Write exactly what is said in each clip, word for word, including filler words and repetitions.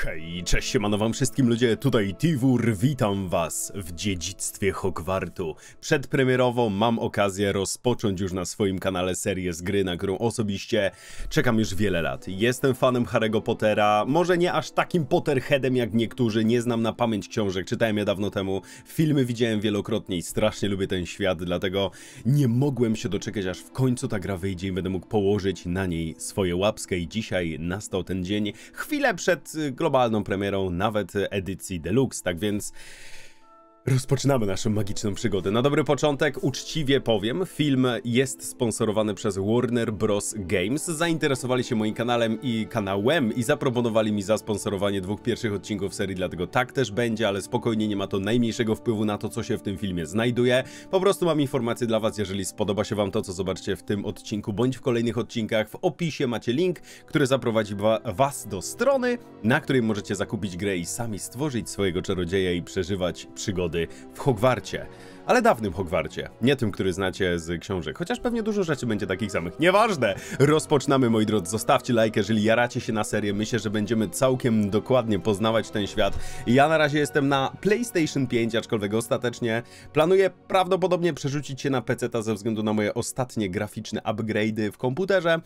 Hej, cześć, siemano wam wszystkim ludzie, tutaj Tiwur, witam was w dziedzictwie Hogwartu. Przedpremierowo mam okazję rozpocząć już na swoim kanale serię z gry, na którą osobiście czekam już wiele lat. Jestem fanem Harry'ego Pottera, może nie aż takim Potterheadem jak niektórzy, nie znam na pamięć książek, czytałem je dawno temu, filmy widziałem wielokrotnie i strasznie lubię ten świat, dlatego nie mogłem się doczekać, aż w końcu ta gra wyjdzie i będę mógł położyć na niej swoje łapskę i dzisiaj nastał ten dzień, chwilę przed globalną premierą nawet edycji Deluxe, tak więc rozpoczynamy naszą magiczną przygodę. Na dobry początek uczciwie powiem, film jest sponsorowany przez Warner Bros. Games. Zainteresowali się moim kanałem i kanałem i zaproponowali mi zasponsorowanie dwóch pierwszych odcinków serii, dlatego tak też będzie, ale spokojnie, nie ma to najmniejszego wpływu na to, co się w tym filmie znajduje. Po prostu mam informację dla was, jeżeli spodoba się wam to, co zobaczycie w tym odcinku, bądź w kolejnych odcinkach. W opisie macie link, który zaprowadzi wa was do strony, na której możecie zakupić grę i sami stworzyć swojego czarodzieja i przeżywać przygody w Hogwarcie, ale dawnym Hogwarcie, nie tym, który znacie z książek, chociaż pewnie dużo rzeczy będzie takich samych. Nieważne! Rozpoczynamy, moi drodzy, zostawcie like, jeżeli jaracie się na serię, myślę, że będziemy całkiem dokładnie poznawać ten świat. Ja na razie jestem na PlayStation pięć, aczkolwiek ostatecznie planuję prawdopodobnie przerzucić się na peceta ze względu na moje ostatnie graficzne upgrade'y w komputerze.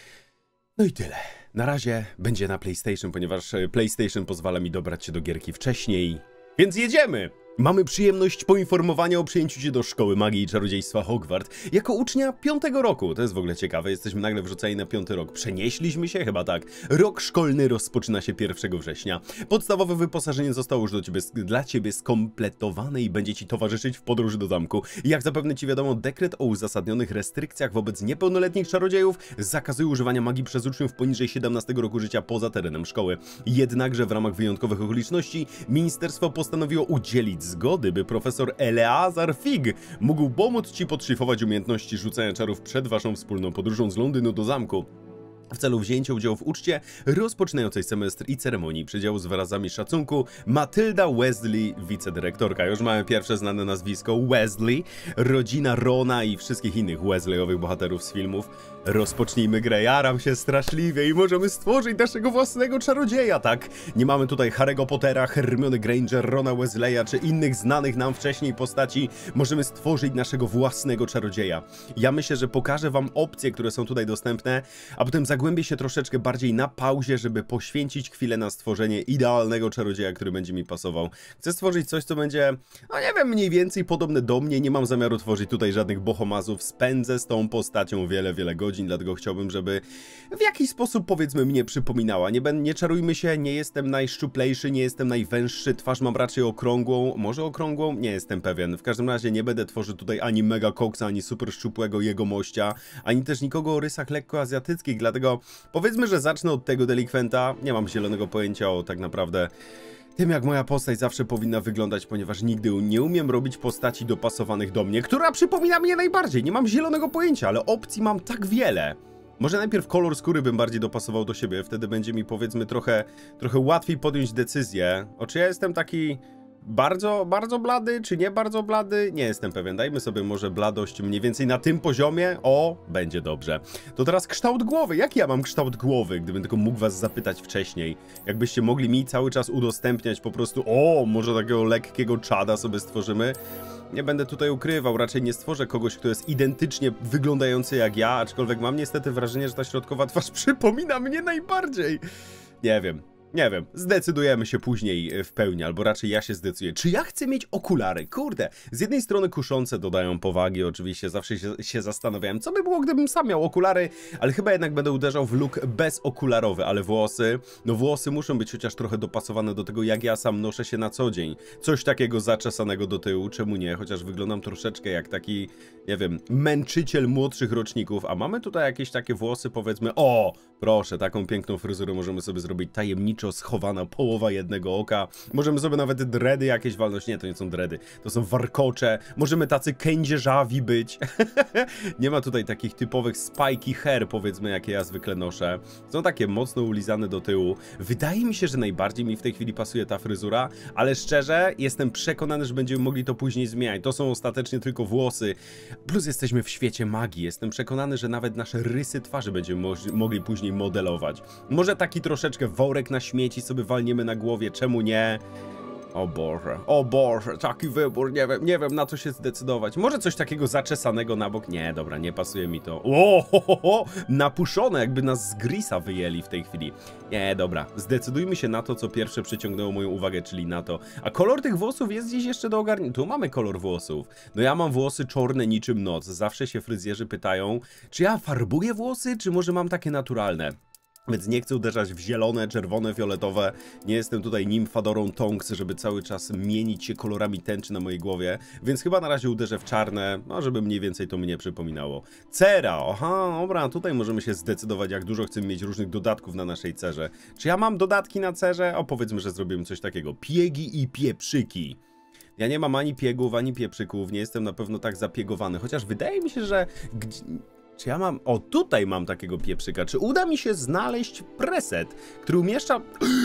No i tyle. Na razie będzie na PlayStation, ponieważ PlayStation pozwala mi dobrać się do gierki wcześniej. Więc jedziemy! Mamy przyjemność poinformowania o przyjęciu cię do Szkoły Magii i Czarodziejstwa Hogwart jako ucznia piątego roku. To jest w ogóle ciekawe, jesteśmy nagle wrzuceni na piąty rok. Przenieśliśmy się? Chyba tak. Rok szkolny rozpoczyna się pierwszego września. Podstawowe wyposażenie zostało już do ciebie, dla ciebie skompletowane i będzie ci towarzyszyć w podróży do zamku. Jak zapewne ci wiadomo, dekret o uzasadnionych restrykcjach wobec niepełnoletnich czarodziejów zakazuje używania magii przez uczniów poniżej siedemnastego roku życia poza terenem szkoły. Jednakże w ramach wyjątkowych okoliczności ministerstwo postanowiło udzielić zgody, by profesor Eleazar Fig mógł pomóc ci podszlifować umiejętności rzucania czarów przed waszą wspólną podróżą z Londynu do zamku. W celu wzięcia udziału w uczcie rozpoczynającej semestr i ceremonii przydziału z wyrazami szacunku Matylda Weasley, wicedyrektorka. Już mamy pierwsze znane nazwisko Weasley, rodzina Rona i wszystkich innych Weasleyowych bohaterów z filmów. Rozpocznijmy grę, jaram się straszliwie i możemy stworzyć naszego własnego czarodzieja, tak? Nie mamy tutaj Harry'ego Pottera, Hermiony Granger, Rona Weasleya czy innych znanych nam wcześniej postaci. Możemy stworzyć naszego własnego czarodzieja. Ja myślę, że pokażę wam opcje, które są tutaj dostępne, a potem zagłębię się troszeczkę bardziej na pauzie, żeby poświęcić chwilę na stworzenie idealnego czarodzieja, który będzie mi pasował. Chcę stworzyć coś, co będzie, no nie wiem, mniej więcej podobne do mnie. Nie mam zamiaru tworzyć tutaj żadnych bohomazów. Spędzę z tą postacią wiele, wiele godzin. Dlatego chciałbym, żeby w jakiś sposób, powiedzmy, mnie przypominała. Nie, nie czarujmy się, nie jestem najszczuplejszy, nie jestem najwęższy, twarz mam raczej okrągłą, może okrągłą? Nie jestem pewien. W każdym razie nie będę tworzył tutaj ani mega koksa, ani super szczupłego jegomościa, ani też nikogo o rysach lekko azjatyckich, dlatego powiedzmy, że zacznę od tego delikwenta. Nie mam zielonego pojęcia o tak naprawdę tym, jak moja postać zawsze powinna wyglądać, ponieważ nigdy nie umiem robić postaci dopasowanych do mnie, która przypomina mnie najbardziej. Nie mam zielonego pojęcia, ale opcji mam tak wiele. Może najpierw kolor skóry bym bardziej dopasował do siebie, wtedy będzie mi, powiedzmy, trochę, trochę łatwiej podjąć decyzję. O, czy ja jestem taki bardzo, bardzo blady, czy nie bardzo blady? Nie jestem pewien. Dajmy sobie może bladość mniej więcej na tym poziomie. O, będzie dobrze. To teraz kształt głowy. Jaki ja mam kształt głowy? Gdybym tylko mógł was zapytać wcześniej. Jakbyście mogli mi cały czas udostępniać po prostu, o, może takiego lekkiego czada sobie stworzymy. Nie będę tutaj ukrywał, raczej nie stworzę kogoś, kto jest identycznie wyglądający jak ja, aczkolwiek mam niestety wrażenie, że ta środkowa twarz przypomina mnie najbardziej. Nie wiem. Nie wiem, zdecydujemy się później w pełni, albo raczej ja się zdecyduję. Czy ja chcę mieć okulary? Kurde, z jednej strony kuszące dodają powagi, oczywiście zawsze się, się zastanawiałem, co by było, gdybym sam miał okulary, ale chyba jednak będę uderzał w look bezokularowy, ale włosy, no włosy muszą być chociaż trochę dopasowane do tego, jak ja sam noszę się na co dzień. Coś takiego zaczesanego do tyłu, czemu nie, chociaż wyglądam troszeczkę jak taki, nie wiem, męczyciel młodszych roczników, a mamy tutaj jakieś takie włosy, powiedzmy, o, proszę, taką piękną fryzurę możemy sobie zrobić tajemniczo schowana połowa jednego oka. Możemy sobie nawet dredy jakieś walnąć. Nie, to nie są dredy, to są warkocze. Możemy tacy kędzierzawi być. Nie ma tutaj takich typowych spiky hair, powiedzmy, jakie ja zwykle noszę. Są takie mocno ulizane do tyłu. Wydaje mi się, że najbardziej mi w tej chwili pasuje ta fryzura, ale szczerze jestem przekonany, że będziemy mogli to później zmieniać. To są ostatecznie tylko włosy. Plus jesteśmy w świecie magii. Jestem przekonany, że nawet nasze rysy twarzy będziemy mo mogli później później modelować. Może taki troszeczkę worek na śmieci sobie walniemy na głowie, czemu nie? O Boże, o Boże, taki wybór, nie wiem, nie wiem na co się zdecydować. Może coś takiego zaczesanego na bok? Nie, dobra, nie pasuje mi to. O, ho, ho, ho, napuszone, jakby nas z Grisa wyjęli w tej chwili. Nie, dobra, zdecydujmy się na to, co pierwsze przyciągnęło moją uwagę, czyli na to. A kolor tych włosów jest gdzieś jeszcze do ogarnięcia. Tu mamy kolor włosów. No ja mam włosy czarne niczym noc. Zawsze się fryzjerzy pytają, czy ja farbuję włosy, czy może mam takie naturalne? Więc nie chcę uderzać w zielone, czerwone, fioletowe. Nie jestem tutaj nimfadorą Tonks, żeby cały czas mienić się kolorami tęczy na mojej głowie. Więc chyba na razie uderzę w czarne, no żeby mniej więcej to mnie przypominało. Cera, aha, dobra, tutaj możemy się zdecydować, jak dużo chcemy mieć różnych dodatków na naszej cerze. Czy ja mam dodatki na cerze? O, powiedzmy, że zrobimy coś takiego. Piegi i pieprzyki. Ja nie mam ani piegów, ani pieprzyków, nie jestem na pewno tak zapiegowany. Chociaż wydaje mi się, że... Czy ja mam... O, tutaj mam takiego pieprzyka. Czy uda mi się znaleźć preset, który umieszcza...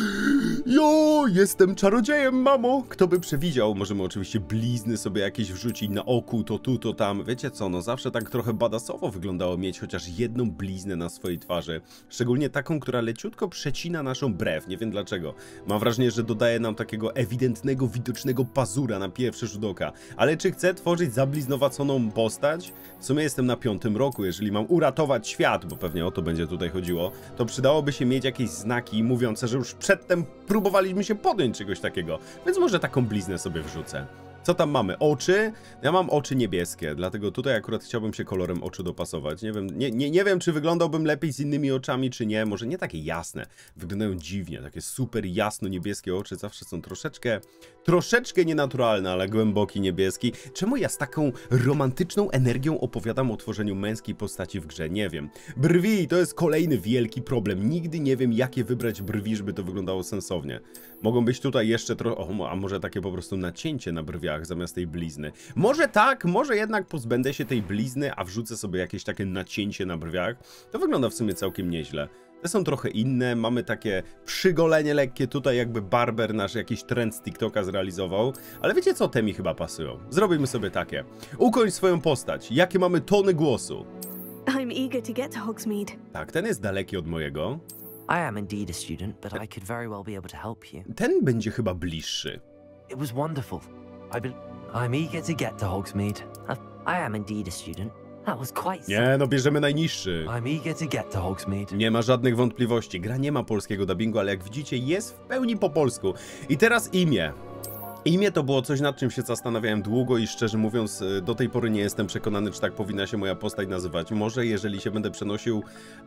Jo, jestem czarodziejem, mamo! Kto by przewidział? Możemy oczywiście blizny sobie jakieś wrzucić na oku, to tu, to tam. Wiecie co, no zawsze tak trochę badasowo wyglądało mieć chociaż jedną bliznę na swojej twarzy. Szczególnie taką, która leciutko przecina naszą brew. Nie wiem dlaczego. Mam wrażenie, że dodaje nam takiego ewidentnego, widocznego pazura na pierwszy rzut oka. Ale czy chcę tworzyć zabliznowaconą postać? W sumie jestem na piątym roku, jeżeli mam uratować świat, bo pewnie o to będzie tutaj chodziło, to przydałoby się mieć jakieś znaki mówiące, że już przedtem próbowaliśmy się podjąć czegoś takiego, więc może taką bliznę sobie wrzucę. Co tam mamy? Oczy? Ja mam oczy niebieskie, dlatego tutaj akurat chciałbym się kolorem oczu dopasować. Nie wiem, nie, nie, nie wiem, czy wyglądałbym lepiej z innymi oczami, czy nie. Może nie takie jasne. Wyglądają dziwnie. Takie super jasno niebieskie oczy zawsze są troszeczkę, troszeczkę nienaturalne, ale głęboki niebieski. Czemu ja z taką romantyczną energią opowiadam o tworzeniu męskiej postaci w grze? Nie wiem. Brwi to jest kolejny wielki problem. Nigdy nie wiem, jakie wybrać brwi, żeby to wyglądało sensownie. Mogą być tutaj jeszcze trochę... O, a może takie po prostu nacięcie na brwiach zamiast tej blizny. Może tak, może jednak pozbędę się tej blizny, a wrzucę sobie jakieś takie nacięcie na brwiach. To wygląda w sumie całkiem nieźle. Te są trochę inne, mamy takie przygolenie lekkie, tutaj jakby barber nasz jakiś trend z TikToka zrealizował, ale wiecie co, te mi chyba pasują. Zrobimy sobie takie. Ukończ swoją postać. Jakie mamy tony głosu? I'm eager to get to Hogsmeade. Tak, ten jest daleki od mojego. I am indeed a student, but I could very well be able to help you. Ten będzie chyba bliższy. It was wonderful. I be I'm eager to get to Hogsmeade. Uh, I am indeed a student. That was quite Nie, no bierzemy najniższy. I'm eager to get to Hogsmeade. Nie ma żadnych wątpliwości. Gra nie ma polskiego dubbingu, ale jak widzicie jest w pełni po polsku. I teraz imię. Imię to było coś, nad czym się zastanawiałem długo i szczerze mówiąc do tej pory nie jestem przekonany, czy tak powinna się moja postać nazywać. Może jeżeli się będę przenosił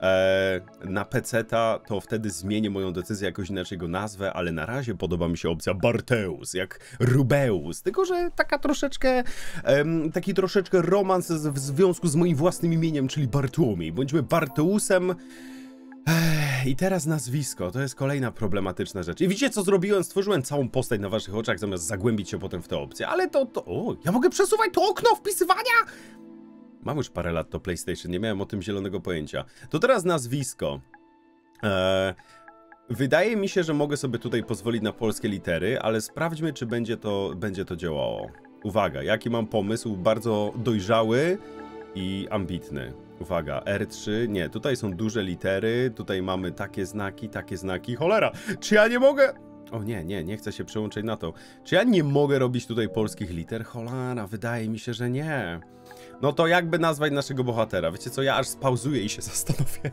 e, na peceta, to wtedy zmienię moją decyzję, jakoś inaczej go nazwę, ale na razie podoba mi się opcja Barteus, jak Rubeus. Tylko że taka troszeczkę, e, taki troszeczkę romans w związku z moim własnym imieniem, czyli Bartłomiej. Bądźmy Barteusem. Ech, I teraz nazwisko, to jest kolejna problematyczna rzecz. I widzicie co zrobiłem? Stworzyłem całą postać na waszych oczach, zamiast zagłębić się potem w te opcje. Ale to, to... O, ja mogę przesuwać to okno wpisywania? Mam już parę lat to PlayStation, nie miałem o tym zielonego pojęcia. To teraz nazwisko. Eee, wydaje mi się, że mogę sobie tutaj pozwolić na polskie litery, ale sprawdźmy, czy będzie to, będzie to działało. Uwaga, jaki mam pomysł, bardzo dojrzały i ambitny. Uwaga, R trzy, nie, tutaj są duże litery, tutaj mamy takie znaki, takie znaki, cholera, czy ja nie mogę... O nie, nie, nie chcę się przełączyć na to. Czy ja nie mogę robić tutaj polskich liter? Cholera, wydaje mi się, że nie. No to jakby nazwać naszego bohatera? Wiecie co, ja aż spauzuję i się zastanowię.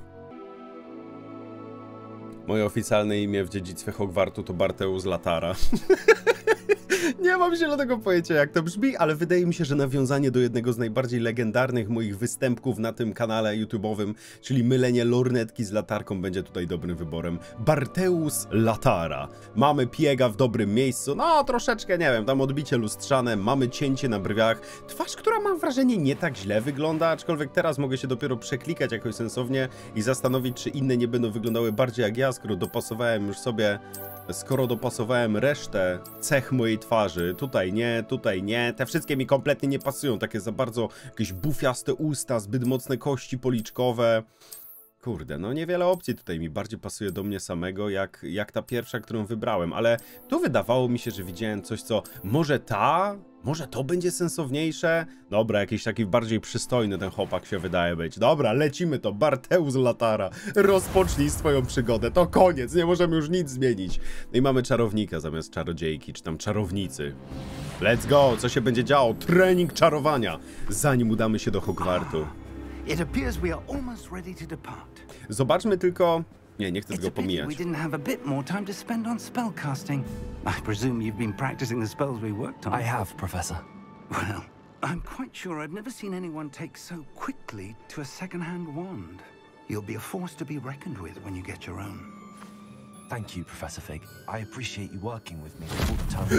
Moje oficjalne imię w dziedzictwie Hogwartu to Barteus Latara. Nie mam zielonego pojęcia, jak to brzmi, ale wydaje mi się, że nawiązanie do jednego z najbardziej legendarnych moich występków na tym kanale YouTube'owym, czyli mylenie lornetki z latarką, będzie tutaj dobrym wyborem. Barteus Latara. Mamy piega w dobrym miejscu, no troszeczkę, nie wiem, tam odbicie lustrzane, mamy cięcie na brwiach, twarz, która mam wrażenie nie tak źle wygląda, aczkolwiek teraz mogę się dopiero przeklikać jakoś sensownie i zastanowić, czy inne nie będą wyglądały bardziej jak ja, skoro dopasowałem już sobie... Skoro dopasowałem resztę cech mojej twarzy, tutaj nie, tutaj nie, te wszystkie mi kompletnie nie pasują, takie za bardzo jakieś bufiaste usta, zbyt mocne kości policzkowe. Kurde, no niewiele opcji tutaj mi bardziej pasuje do mnie samego, jak, jak ta pierwsza, którą wybrałem, ale tu wydawało mi się, że widziałem coś, co może ta, Może to będzie sensowniejsze? Dobra, jakiś taki bardziej przystojny ten chłopak się wydaje być. Dobra, lecimy to. Barteus Latara. Rozpocznij swoją przygodę. To koniec, nie możemy już nic zmienić. No i mamy czarownika zamiast czarodziejki, czy tam czarownicy. Let's go! Co się będzie działo? Trening czarowania, zanim udamy się do Hogwartu. It appears we are almost ready to depart. Zobaczmy tylko... Nie, nie chcę It's tego a pity pomijać. we didn't have a bit more time to spend on spellcasting. I presume you've been practicing the spells we worked on. I have, Professor. Well, I'm quite sure I've never seen anyone take so quickly to a second-hand wand. You'll be a force to be reckoned with when you get your own. Thank you, Professor Fig. I appreciate you working with me all the time.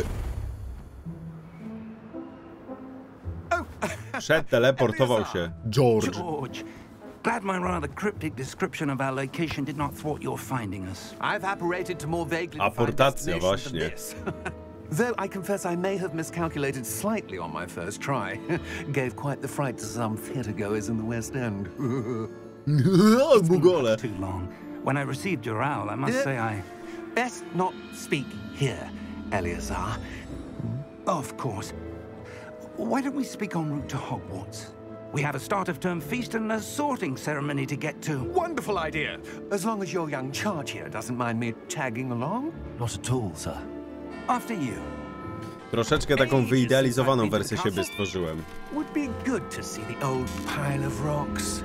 Przeteleportował się. George. George, glad my rather cryptic description of our location did not thwart your finding us. I've apparated to more vaguely defined Aportacja, destinations than właśnie. this. Though I confess I may have miscalculated slightly on my first try. Gave quite the fright to some theatregoers in the West End. Bugole. Too long. When I received your owl, I must say I... Best not speak here, Eleazar. Of course. Why don't we speak en route to Hogwarts? We have a start-of-term feast and a sorting ceremony to get to. Wonderful idea. As long as your young charge here doesn't mind me tagging along. Not at all, sir. After you. Troszeczkę taką wyidealizowaną wersję siebie stworzyłem. Would be good to see the old pile of rocks.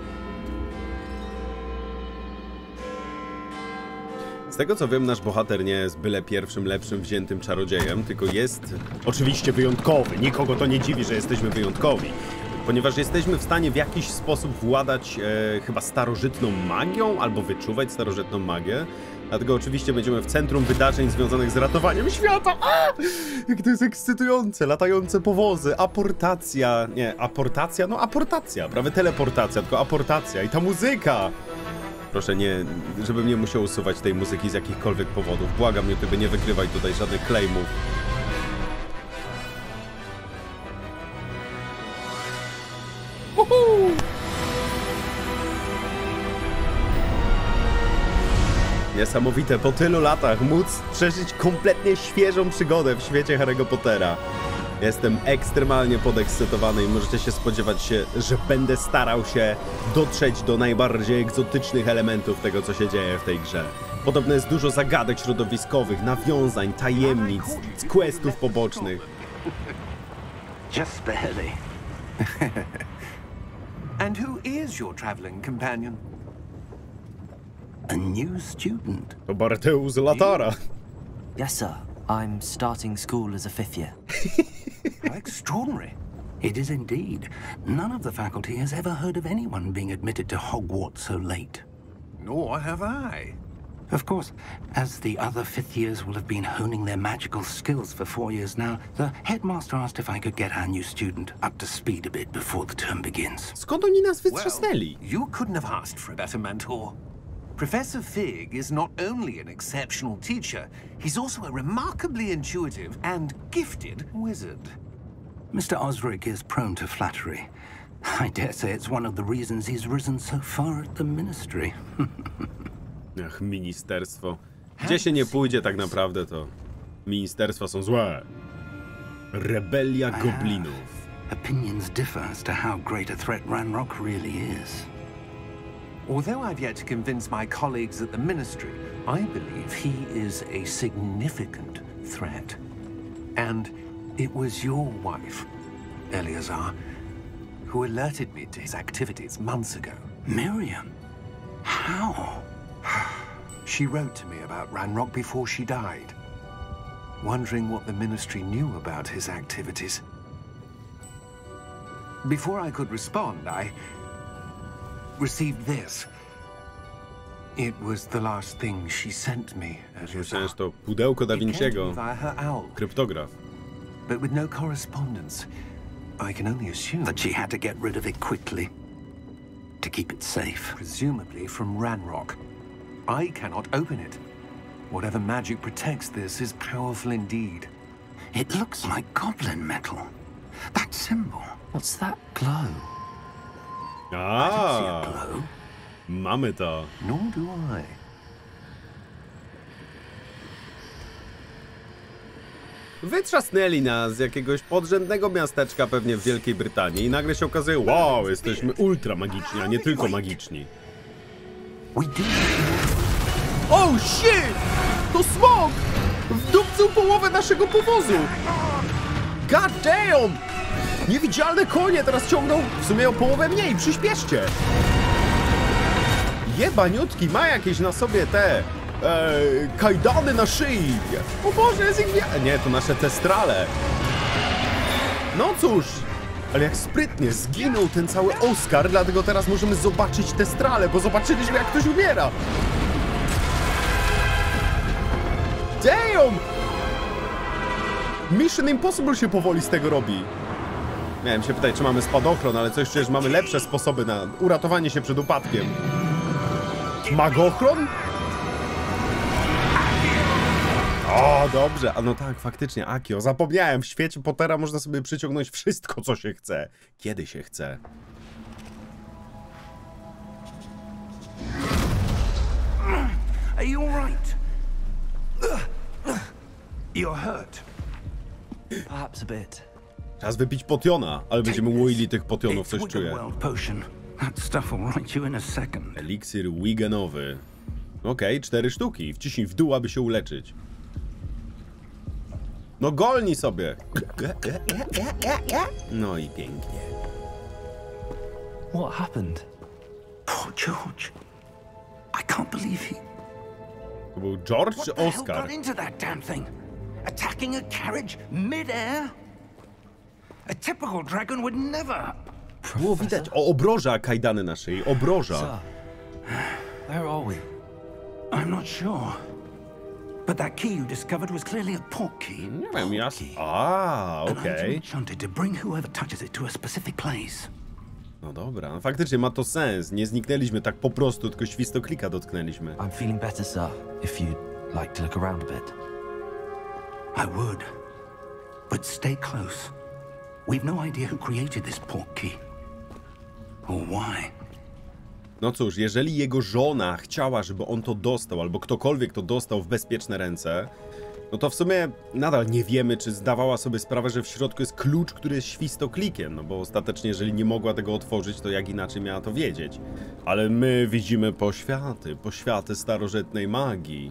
Z tego co wiem, nasz bohater nie jest byle pierwszym, lepszym, wziętym czarodziejem, tylko jest oczywiście wyjątkowy. Nikogo to nie dziwi, że jesteśmy wyjątkowi. Ponieważ jesteśmy w stanie w jakiś sposób władać e, chyba starożytną magią, albo wyczuwać starożytną magię. Dlatego oczywiście będziemy w centrum wydarzeń związanych z ratowaniem świata. A! Jak to jest ekscytujące! Latające powozy, aportacja. Nie, aportacja? No aportacja. Prawie teleportacja, tylko aportacja. I ta muzyka! Proszę nie, żebym nie musiał usuwać tej muzyki z jakichkolwiek powodów. Błagam, YouTube, nie wykrywaj tutaj żadnych claimów. Uhu! Niesamowite, po tylu latach móc przeżyć kompletnie świeżą przygodę w świecie Harry'ego Pottera. Jestem ekstremalnie podekscytowany i możecie się spodziewać się, że będę starał się dotrzeć do najbardziej egzotycznych elementów tego, co się dzieje w tej grze. Podobno jest dużo zagadek środowiskowych, nawiązań, tajemnic, questów pobocznych. Just barely. And who is your traveling companion? A new student. To Barteus Latara. Yes, sir. I'm starting school as a fifth year. How extraordinary. It is indeed. None of the faculty has ever heard of anyone being admitted to Hogwarts so late. Nor have I. Of course, as the other fifth years will have been honing their magical skills for four years now, the headmaster asked if I could get our new student up to speed a bit before the term begins. Skąd oni nas wytrzasnęli? You couldn't have asked for a better mentor. Professor Fig is not only an exceptional teacher, he's also a remarkably intuitive and gifted wizard. Mister Osric is prone to flattery. I dare say it's one of the reasons he's risen so far at the ministry. Ach, ministerstwo. Gdzie się nie pójdzie tak naprawdę, to ministerstwa są złe. Rebelia goblinów. Opinions differ as to how great a threat Ranrock really is. Although I've yet to convince my colleagues at the Ministry, I believe he is a significant threat. And it was your wife, Eleazar, who alerted me to his activities months ago. Miriam? How? She wrote to me about Ranrock before she died, wondering what the Ministry knew about his activities. Before I could respond, I received this. It was the last thing she sent me. Myślałem, że to pudełko Da Vinciego. Via her owl, Kryptograf. but with no correspondence. I can only assume That she had to get rid of it quickly to keep it safe. presumably from Ranrock. I cannot open it. Whatever magic protects this is powerful indeed. It looks like goblin metal. That symbol. What's that glow? See a A, glow? mamy to. Nor do I. Wytrzasnęli nas z jakiegoś podrzędnego miasteczka pewnie w Wielkiej Brytanii i nagle się okazuje, wow, jesteśmy ultra magiczni, a nie tylko magiczni. Oh shit! To smog! Wdupcył połowę naszego powozu! God damn! Niewidzialne konie teraz ciągną w sumie o połowę mniej, przyspieszcie! Jebaniutki, ma jakieś na sobie te e, kajdany na szyi! O Boże, jest ich wie... Nie, to nasze testrale! No cóż, ale jak sprytnie zginął ten cały Oscar, dlatego teraz możemy zobaczyć testrale, bo zobaczyliśmy, jak ktoś umiera! Damn! Mission Impossible się powoli z tego robi. Miałem się pytać, czy mamy spadochron, ale coś czuję, że mamy lepsze sposoby na uratowanie się przed upadkiem. Magochron? O, dobrze. A no tak, faktycznie, Akio. Zapomniałem, w świecie Pottera można sobie przyciągnąć wszystko, co się chce. Kiedy się chce. Are you all right? You're hurt. Perhaps a bit. Czas wypić potiona, ale będziemy łoili tych potionów, coś czuję. That stuff will right you in a second. Eliksir Wigenowy. Okej, okay, cztery sztuki. Wciśnij w dół, aby się uleczyć. No golni sobie. No i pięknie. What happened? Poor George. I can't believe he... To był George czy What the hell Oscar? got into that damn thing? Attacking a carriage mid-air? A typical dragon would never... Było widać. O, obroża, kajdany na szyi. Obroża. Sir, where are we? I'm not sure. But that key you discovered was clearly a port key. Nie wiem, jasne. A, okej. Okay. Enchanted to bring whoever touches it to a specific place. No dobra, faktycznie ma to sens. Nie zniknęliśmy tak po prostu, tylko świstoklika dotknęliśmy. I'm feeling better, sir. If you'd like to look around a bit. I would. But stay close. We've no idea who created this port key. Or why. No cóż, jeżeli jego żona chciała, żeby on to dostał, albo ktokolwiek to dostał w bezpieczne ręce, no to w sumie nadal nie wiemy, czy zdawała sobie sprawę, że w środku jest klucz, który jest świstoklikiem, no bo ostatecznie, jeżeli nie mogła tego otworzyć, to jak inaczej miała to wiedzieć. Ale my widzimy poświaty, poświaty starożytnej magii.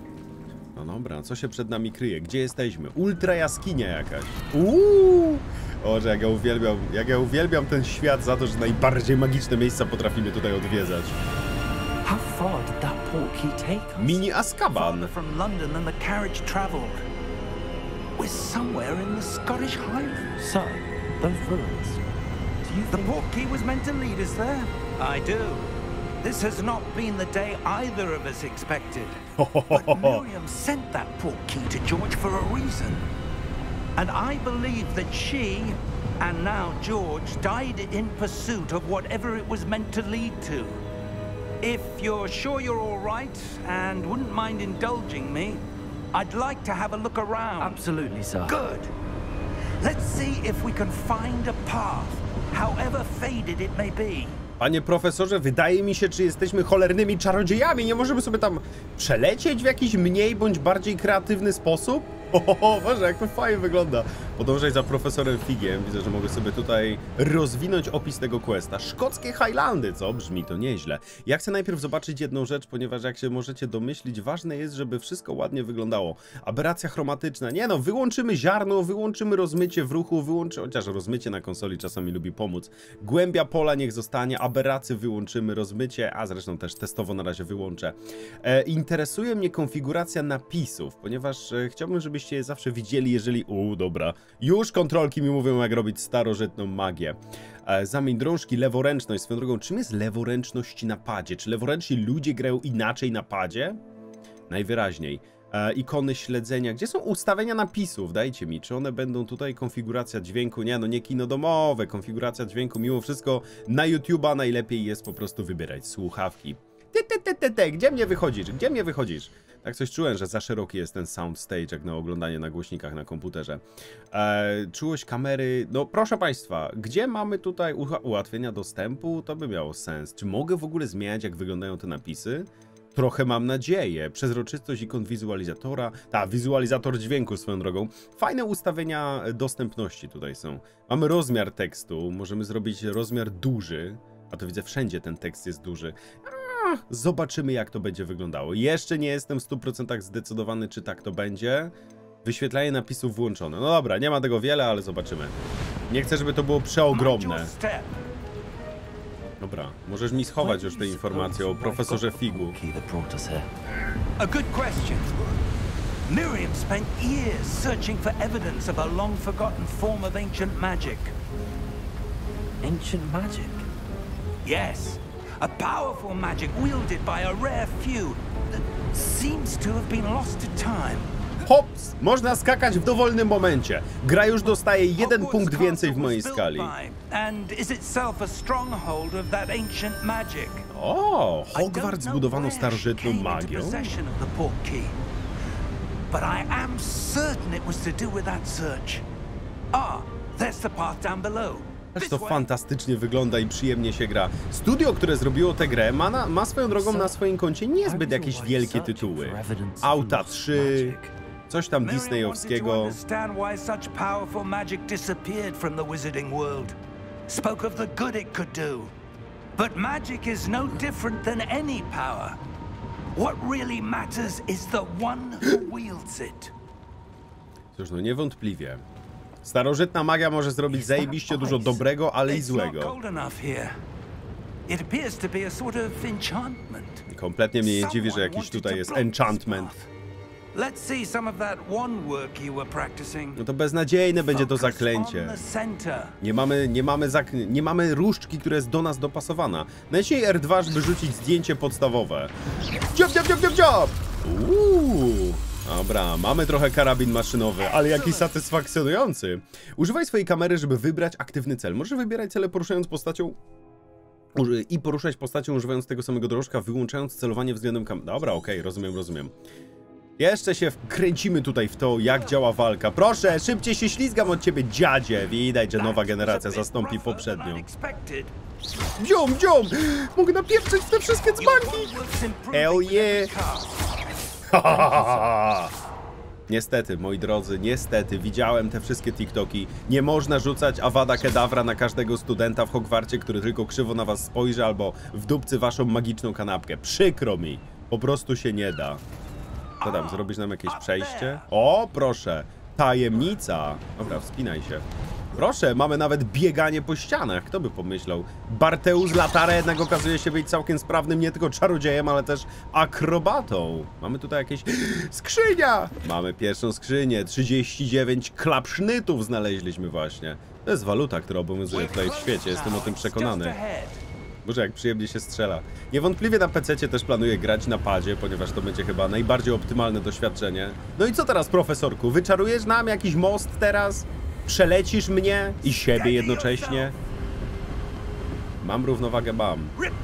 No dobra, co się przed nami kryje? Gdzie jesteśmy? Ultra jaskinia jakaś. Uuu! O, że jak ja uwielbiam, jak ja uwielbiam ten świat za to, że najbardziej magiczne miejsca potrafimy tutaj odwiedzać. How far did that port key take us? Mini Azkaban. From London than the carriage traveled. We're somewhere in the Scottish Highlands. Sir, those ruins. Do you The think... port key was meant to lead us there. I do. This has not been the day either of us expected. But Miriam sent that port key to George for a reason. And I believe that she, and now George, died in pursuit of whatever it was meant to lead to. If you're sure you're all right and wouldn't mind indulging me, I'd like to have a look around. Absolutely, sir. Good. Let's see if we can find a path, however faded it may be. Panie profesorze, wydaje mi się, czy jesteśmy cholernymi czarodziejami. Nie możemy sobie tam przelecieć w jakiś mniej bądź bardziej kreatywny sposób? O, Boże, jak to fajnie wygląda. Podążaj za profesorem Figiem. Widzę, że mogę sobie tutaj rozwinąć opis tego questa. Szkockie Highlandy, co? Brzmi to nieźle. Ja chcę najpierw zobaczyć jedną rzecz, ponieważ jak się możecie domyślić, ważne jest, żeby wszystko ładnie wyglądało. Aberracja chromatyczna. Nie no, wyłączymy ziarno, wyłączymy rozmycie w ruchu, wyłączy... chociaż rozmycie na konsoli czasami lubi pomóc. Głębia pola niech zostanie, aberracje wyłączymy, rozmycie, a zresztą też testowo na razie wyłączę. E, interesuje mnie konfiguracja napisów, ponieważ e, chciałbym, żebyście je zawsze widzieli, jeżeli... U, dobra. Już kontrolki mi mówią, jak robić starożytną magię. E, zamień drążki, leworęczność. Swoją drogą, czym jest leworęczność na padzie? Czy leworęczni ludzie grają inaczej na padzie? Najwyraźniej. E, ikony śledzenia. Gdzie są ustawienia napisów? Dajcie mi. Czy one będą tutaj? Konfiguracja dźwięku? Nie, no nie kino domowe. Konfiguracja dźwięku. Mimo wszystko na YouTube'a najlepiej jest po prostu wybierać słuchawki. Ty, ty, ty, ty, ty. Gdzie mnie wychodzisz? Gdzie mnie wychodzisz? Tak coś czułem, że za szeroki jest ten soundstage, jak na oglądanie na głośnikach na komputerze. Eee, czułość kamery... No proszę Państwa, gdzie mamy tutaj ułatwienia dostępu? To by miało sens. Czy mogę w ogóle zmieniać, jak wyglądają te napisy? Trochę mam nadzieję. Przezroczystość ikon wizualizatora. Ta, wizualizator dźwięku swoją drogą. Fajne ustawienia dostępności tutaj są. Mamy rozmiar tekstu. Możemy zrobić rozmiar duży. A to widzę, wszędzie ten tekst jest duży. A, zobaczymy, jak to będzie wyglądało. Jeszcze nie jestem w stu procentach zdecydowany, czy tak to będzie. Wyświetlanie napisów włączone. No dobra, nie ma tego wiele, ale zobaczymy. Nie chcę, żeby to było przeogromne. Dobra, możesz mi schować już te informacje o profesorze Figu. A good question. Miriam spent years searching for evidence of a long forgotten form of ancient magic. Ancient magic? Yes, a powerful magic wielded by a rare few that seems to have been lost to time. Hops! Można skakać w dowolnym momencie. Gra już dostaje jeden punkt więcej w mojej skali. O, Hogwarts zbudowano starożytną magią. But I am certain it was to do with that search. Ah, there's the path down below. Aż to fantastycznie wygląda i przyjemnie się gra. Studio, które zrobiło tę grę, ma, na, ma swoją drogą na swoim koncie niezbyt jakieś wielkie tytuły. Auta trzy, coś tam disneyowskiego. Spoke of the good it could do. But magic is no different than any power. What really matters is the one who wields it. Cóż, no niewątpliwie. Starożytna magia może zrobić zajebiście dużo dobrego, ale i złego. Kompletnie mnie nie dziwi, że jakiś tutaj jest enchantment. No to beznadziejne będzie to zaklęcie. Nie mamy, nie mamy, zak nie mamy różdżki, która jest do nas dopasowana. Najciej R dwa, żeby rzucić zdjęcie podstawowe. Dziób, dziób, dziób, dziób, dziób! Uuu. Dobra, mamy trochę karabin maszynowy, ale jaki satysfakcjonujący. Używaj swojej kamery, żeby wybrać aktywny cel. Możesz wybierać cele poruszając postacią i poruszać postacią używając tego samego dorożka, wyłączając celowanie względem kamery. Dobra, okej, okay, rozumiem, rozumiem. Jeszcze się wkręcimy tutaj w to, jak działa walka. Proszę, szybciej się ślizgam od ciebie, dziadzie. Widać, że nowa generacja zastąpi poprzednią. Dziom, dziom! Mogę napieprzyć w te wszystkie dzbanki! Hell yeah! Niestety, moi drodzy, niestety, widziałem te wszystkie TikToki. Nie można rzucać Avada Kedavra na każdego studenta w Hogwarcie, który tylko krzywo na was spojrzy albo wdupcy waszą magiczną kanapkę. Przykro mi, po prostu się nie da. Co tam, zrobisz nam jakieś przejście? O, proszę, tajemnica. Dobra, wspinaj się. Proszę, mamy nawet bieganie po ścianach. Kto by pomyślał? Barteusz Latara jednak okazuje się być całkiem sprawnym nie tylko czarodziejem, ale też akrobatą. Mamy tutaj jakieś... Skrzynia! Mamy pierwszą skrzynię. trzydzieści dziewięć klapsznytów znaleźliśmy właśnie. To jest waluta, która obowiązuje tutaj w świecie. Jestem o tym przekonany. Boże, jak przyjemnie się strzela. Niewątpliwie na pececie też planuję grać na padzie, ponieważ to będzie chyba najbardziej optymalne doświadczenie. No i co teraz, profesorku? Wyczarujesz nam jakiś most teraz? Przelecisz mnie i siebie jednocześnie? Mam równowagę, mam.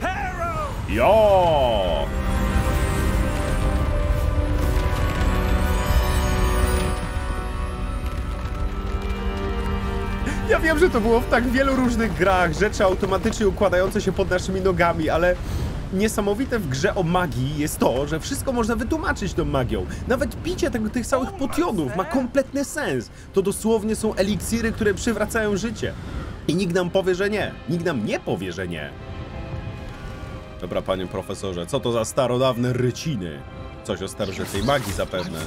Jo! Ja wiem, że to było w tak wielu różnych grach, rzeczy automatycznie układające się pod naszymi nogami, ale niesamowite w grze o magii jest to, że wszystko można wytłumaczyć tą magią. Nawet picie tego, tych całych potionów ma kompletny sens. To dosłownie są eliksiry, które przywracają życie. I nikt nam powie, że nie. Nikt nam nie powie, że nie. Dobra, panie profesorze, co to za starodawne ryciny? Coś o starożytnej magii zapewne.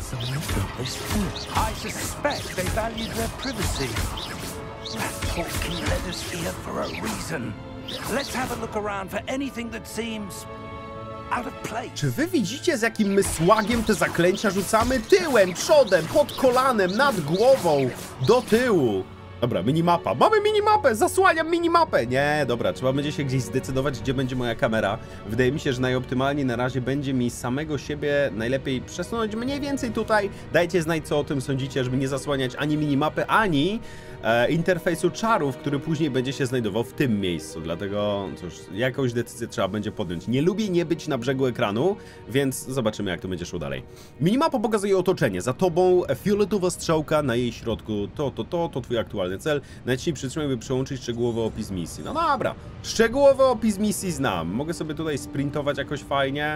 Czy wy widzicie, z jakim my słagiem te zaklęcia rzucamy? Tyłem, przodem, pod kolanem, nad głową, do tyłu. Dobra, minimapa. Mamy minimapę! Zasłaniam minimapę! Nie, dobra, trzeba będzie się gdzieś zdecydować, gdzie będzie moja kamera. Wydaje mi się, że najoptymalniej na razie będzie mi samego siebie najlepiej przesunąć mniej więcej tutaj. Dajcie znać, co o tym sądzicie, żeby nie zasłaniać ani minimapy, ani e, interfejsu czarów, który później będzie się znajdował w tym miejscu. Dlatego, cóż, jakąś decyzję trzeba będzie podjąć. Nie lubię nie być na brzegu ekranu, więc zobaczymy, jak to będzie szło dalej. Minimapa pokazuje otoczenie. Za tobą fioletowa strzałka, na jej środku to, to, to, to twój aktualny cel. Naciśnij przytrzymaj, by przełączyć szczegółowy opis misji. No dobra, szczegółowy opis misji znam. Mogę sobie tutaj sprintować jakoś fajnie.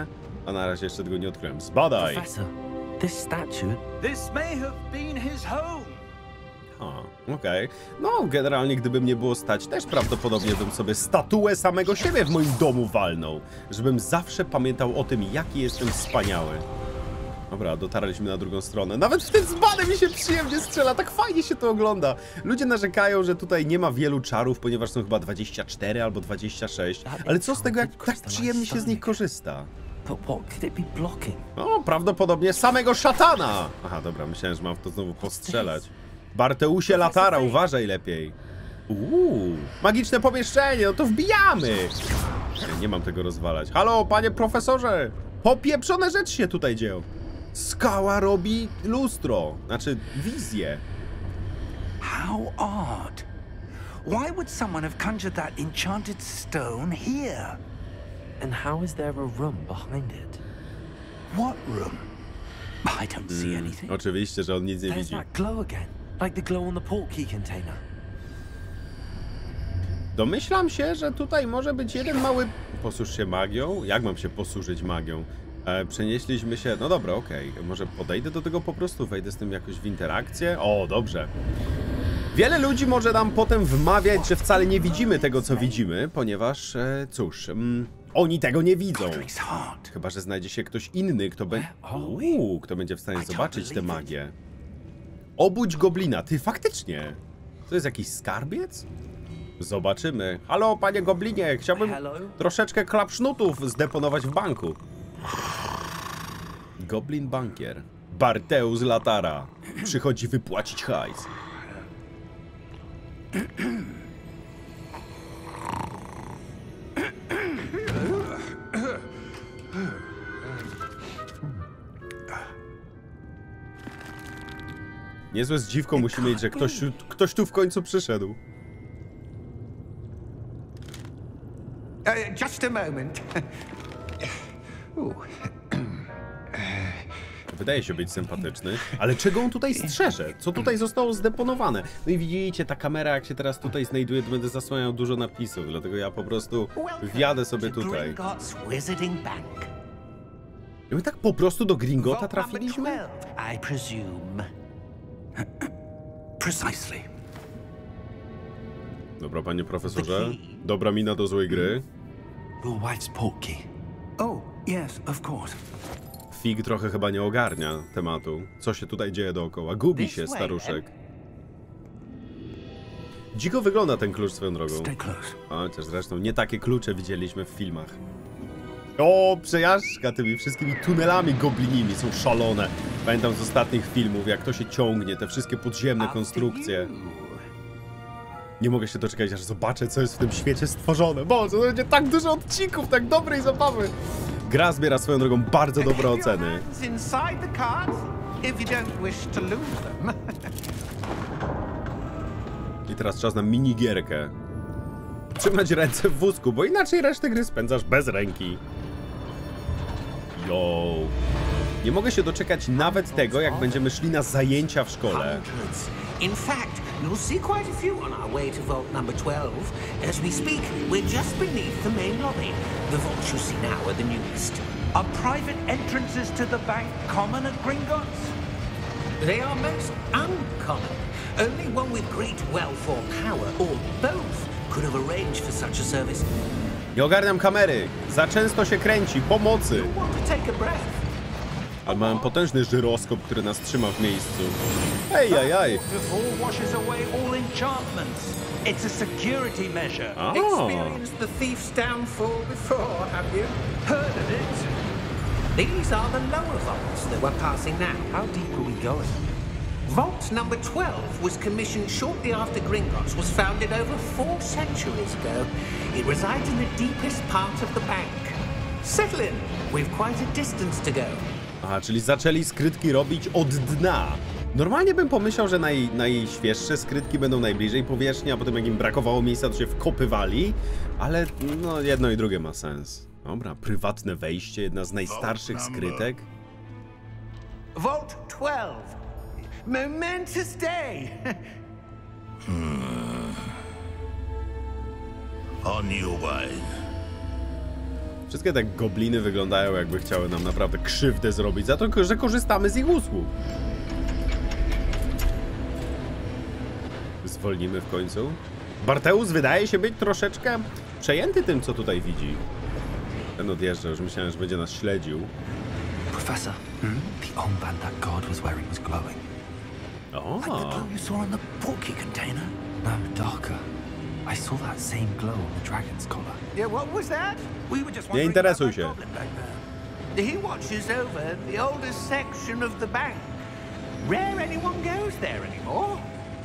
A na razie jeszcze tego nie odkryłem. Zbadaj! Professor, this statue... This may have been his home. A, okej. Okay. No, generalnie gdybym nie było stać, też prawdopodobnie bym sobie statuę samego siebie w moim domu walnął. Żebym zawsze pamiętał o tym, jaki jestem wspaniały. Dobra, dotarliśmy na drugą stronę. Nawet w ten dzbany mi się przyjemnie strzela, tak fajnie się to ogląda. Ludzie narzekają, że tutaj nie ma wielu czarów, ponieważ są chyba dwadzieścia cztery albo dwadzieścia sześć. Ale co z tego, jak tak przyjemnie się z nich korzysta? But what could it be blocking? No, prawdopodobnie samego szatana! Aha, dobra, myślałem, że mam w to znowu postrzelać. Barteusie Latara, uważaj lepiej. Uuu, magiczne pomieszczenie, no to wbijamy! Nie, nie mam tego rozwalać. Halo, panie profesorze! Popieprzone rzeczy się tutaj dzieją. Skała robi lustro, znaczy wizję. How odd. Why would someone have conjured that enchanted stone here? And how is there a room behind it? What room? I don't see anything. Oczywiście, że on nic nie There's widzi. that glow again, like the glow on the portkey container. Domyślam się, że tutaj może być jeden mały... Posłuż się magią? Jak mam się posłużyć magią? E, przenieśliśmy się... No dobra, okej. Okay. Może podejdę do tego po prostu, wejdę z tym jakoś w interakcję? O, dobrze. Wiele ludzi może nam potem wmawiać, że wcale nie widzimy tego, co widzimy, ponieważ, e, cóż, mm, oni tego nie widzą. Chyba że znajdzie się ktoś inny, kto, be... Uuu, kto będzie w stanie zobaczyć tę magię. Obudź goblina. Ty, faktycznie. To jest jakiś skarbiec? Zobaczymy. Halo, panie goblinie, chciałbym troszeczkę klapsznutów zdeponować w banku. Goblin bankier. Barteus Latara. Przychodzi wypłacić hajs. Niezłe zdziwko musi mieć, że ktoś, ktoś tu w końcu przyszedł. Uh, just a moment. Wydaje się być sympatyczny, ale czego on tutaj strzeże? Co tutaj zostało zdeponowane? No i widzicie, ta kamera jak się teraz tutaj znajduje, to będę zasłaniał dużo napisów, dlatego ja po prostu wjadę sobie tutaj. I my tak po prostu do Gringotha trafiliśmy? I presume. Precisely. Dobra, panie profesorze. Dobra mina do złej gry. Your wife's portkey. Oh, yes, of course. Fig trochę chyba nie ogarnia tematu. Co się tutaj dzieje dookoła? Gubi się staruszek. Dziko wygląda ten klucz swoją drogą. Chociaż zresztą nie takie klucze widzieliśmy w filmach. O, przejażdżka tymi wszystkimi tunelami goblinimi są szalone. Pamiętam z ostatnich filmów, jak to się ciągnie, te wszystkie podziemne konstrukcje. Nie mogę się doczekać, aż zobaczę, co jest w tym świecie stworzone. Boże, to będzie tak dużo odcinków, tak dobrej zabawy. Gra zbiera swoją drogą bardzo dobre oceny. I teraz czas na minigierkę. Trzymać ręce w wózku, bo inaczej resztę gry spędzasz bez ręki. Yo. Nie mogę się doczekać nawet tego, jak będziemy szli na zajęcia w szkole. In fact, you'll see quite a few on our way to vault number twelve. As we speak, we're just beneath the main lobby. The vaults you see now are the newest. Are private entrances to the bank common at Gringotts? They are most uncommon. Only one with great wealth or power, or both, could have arranged for such a service. Nie ogarniam kamery. Za często się kręci. Pomocy. You want to take a breath? Ale mam potężny żyroskop, który nas trzyma w miejscu. Ej, ej, ej. Before washes away all enchantments. It's a security measure. Oh. Experienced the thief's downfall before, have you? Heard of it? These are the lower vaults that we're passing now. How deep are we going? Vault number twelve was commissioned shortly after Gringotts was founded over four centuries ago. It resides in the deepest part of the bank. Settle in. We've quite a distance to go. Aha, czyli zaczęli skrytki robić od dna. Normalnie bym pomyślał, że naj, najświeższe skrytki będą najbliżej powierzchni, a potem jak im brakowało miejsca, to się wkopywali. Ale no, jedno i drugie ma sens. Dobra, prywatne wejście, jedna z najstarszych skrytek. Vault twelve. Momentous day. hmm. On your way. Wszystkie te gobliny wyglądają, jakby chciały nam naprawdę krzywdę zrobić, za to, że korzystamy z ich usług. Zwolnimy w końcu. Barteus wydaje się być troszeczkę przejęty tym, co tutaj widzi. Ten odjeżdża, już myślałem, że będzie nas śledził. Professor, hmm? the armband that guard was wearing was glowing. Oh. Like the glow you saw on the porky container? No, darker. I saw that same glow on the dragon's collar. Yeah, what was that? We were just Nie interesuj się. He watches over the oldest section of the bank. Rare anyone goes there anymore.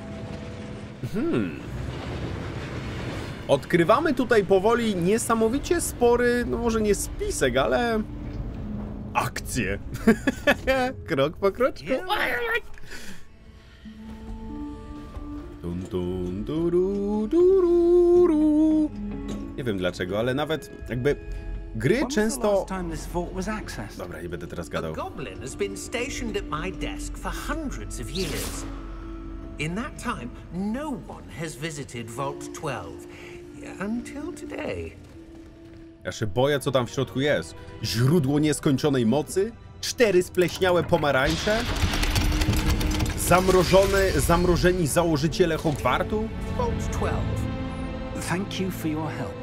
Hmm. Odkrywamy tutaj powoli niesamowicie spory, no może nie spisek, ale akcje. Krok po kroczku. Dun, dun, duru, duru. Nie wiem dlaczego, ale nawet jakby gry często... Dobra, nie będę teraz gadał. A goblin has been stationed at my desk for hundreds of years. In that time, no one has visited Vault twelve until today. Ja się boję, co tam w środku jest. Źródło nieskończonej mocy, cztery spleśniałe pomarańcze, zamrożone, zamrożeni założyciele Hogwartu. Vault twelve. Thank you for your help.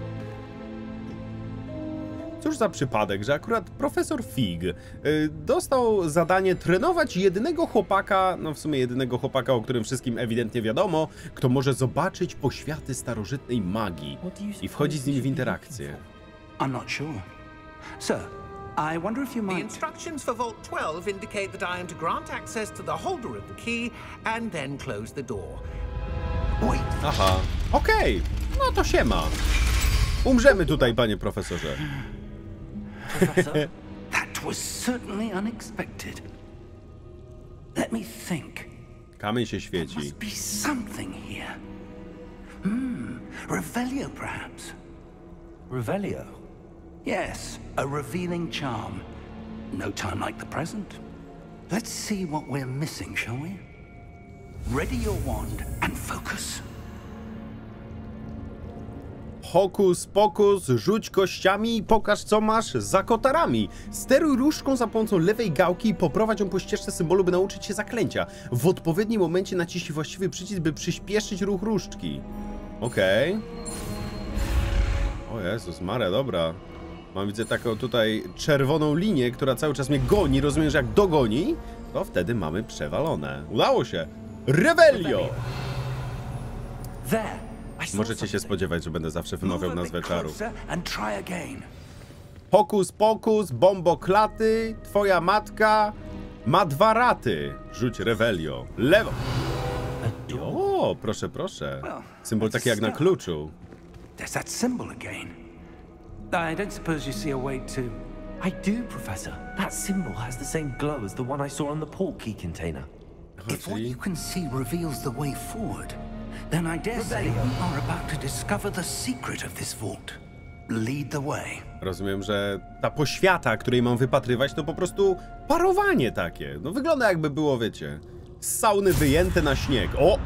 Cóż za przypadek, że akurat profesor Fig y, dostał zadanie trenować jedynego chłopaka, no w sumie jedynego chłopaka, o którym wszystkim ewidentnie wiadomo, kto może zobaczyć poświaty starożytnej magii i wchodzić z nim w interakcję. I'm not sure. Sir, I wonder if you The might... instructions for Vault twelve indicate that I am to grant access to the holder of the key and then close the door. Wait. Aha, okej, okay. No to siema. Umrzemy tutaj, panie profesorze. Professor, that was certainly unexpected. Let me think. Kamień się There świeci. must be something here. Hmm, Revelio perhaps. Revelio? Yes, a revealing charm. No time like the present. Let's see what we're missing, shall we? Ready your wand and focus. Hokus pokus, rzuć kościami i pokaż, co masz za kotarami. Steruj różdżką za pomocą lewej gałki i poprowadź ją po ścieżce symbolu, by nauczyć się zaklęcia. W odpowiednim momencie naciśnij właściwy przycisk, by przyspieszyć ruch różdżki. Okej. Okay. O Jezus Maria, dobra. Mam, widzę taką tutaj czerwoną linię, która cały czas mnie goni. Rozumiem, że jak dogoni, to wtedy mamy przewalone. Udało się. Revelio! There. Możecie się spodziewać, że będę zawsze wymawiał nazwę czaru. And try again. Hokus pokus, bomboklaty, twoja matka ma dwa raty. Rzuć Revelio. Lewo. O, proszę, proszę. Symbol taki jak na kluczu. There's that symbol again. I don't suppose you see a way to... I do, Professor. That symbol has the same glow as the one I saw on the portkey container. If what you can see reveals the way forward, then I dare say you are about to discover the secret of this vault. Lead the way. Rozumiem, że ta poświata, której mam wypatrywać, to po prostu parowanie takie. No wygląda jakby było, wiecie, z sauny wyjęte na śnieg. O!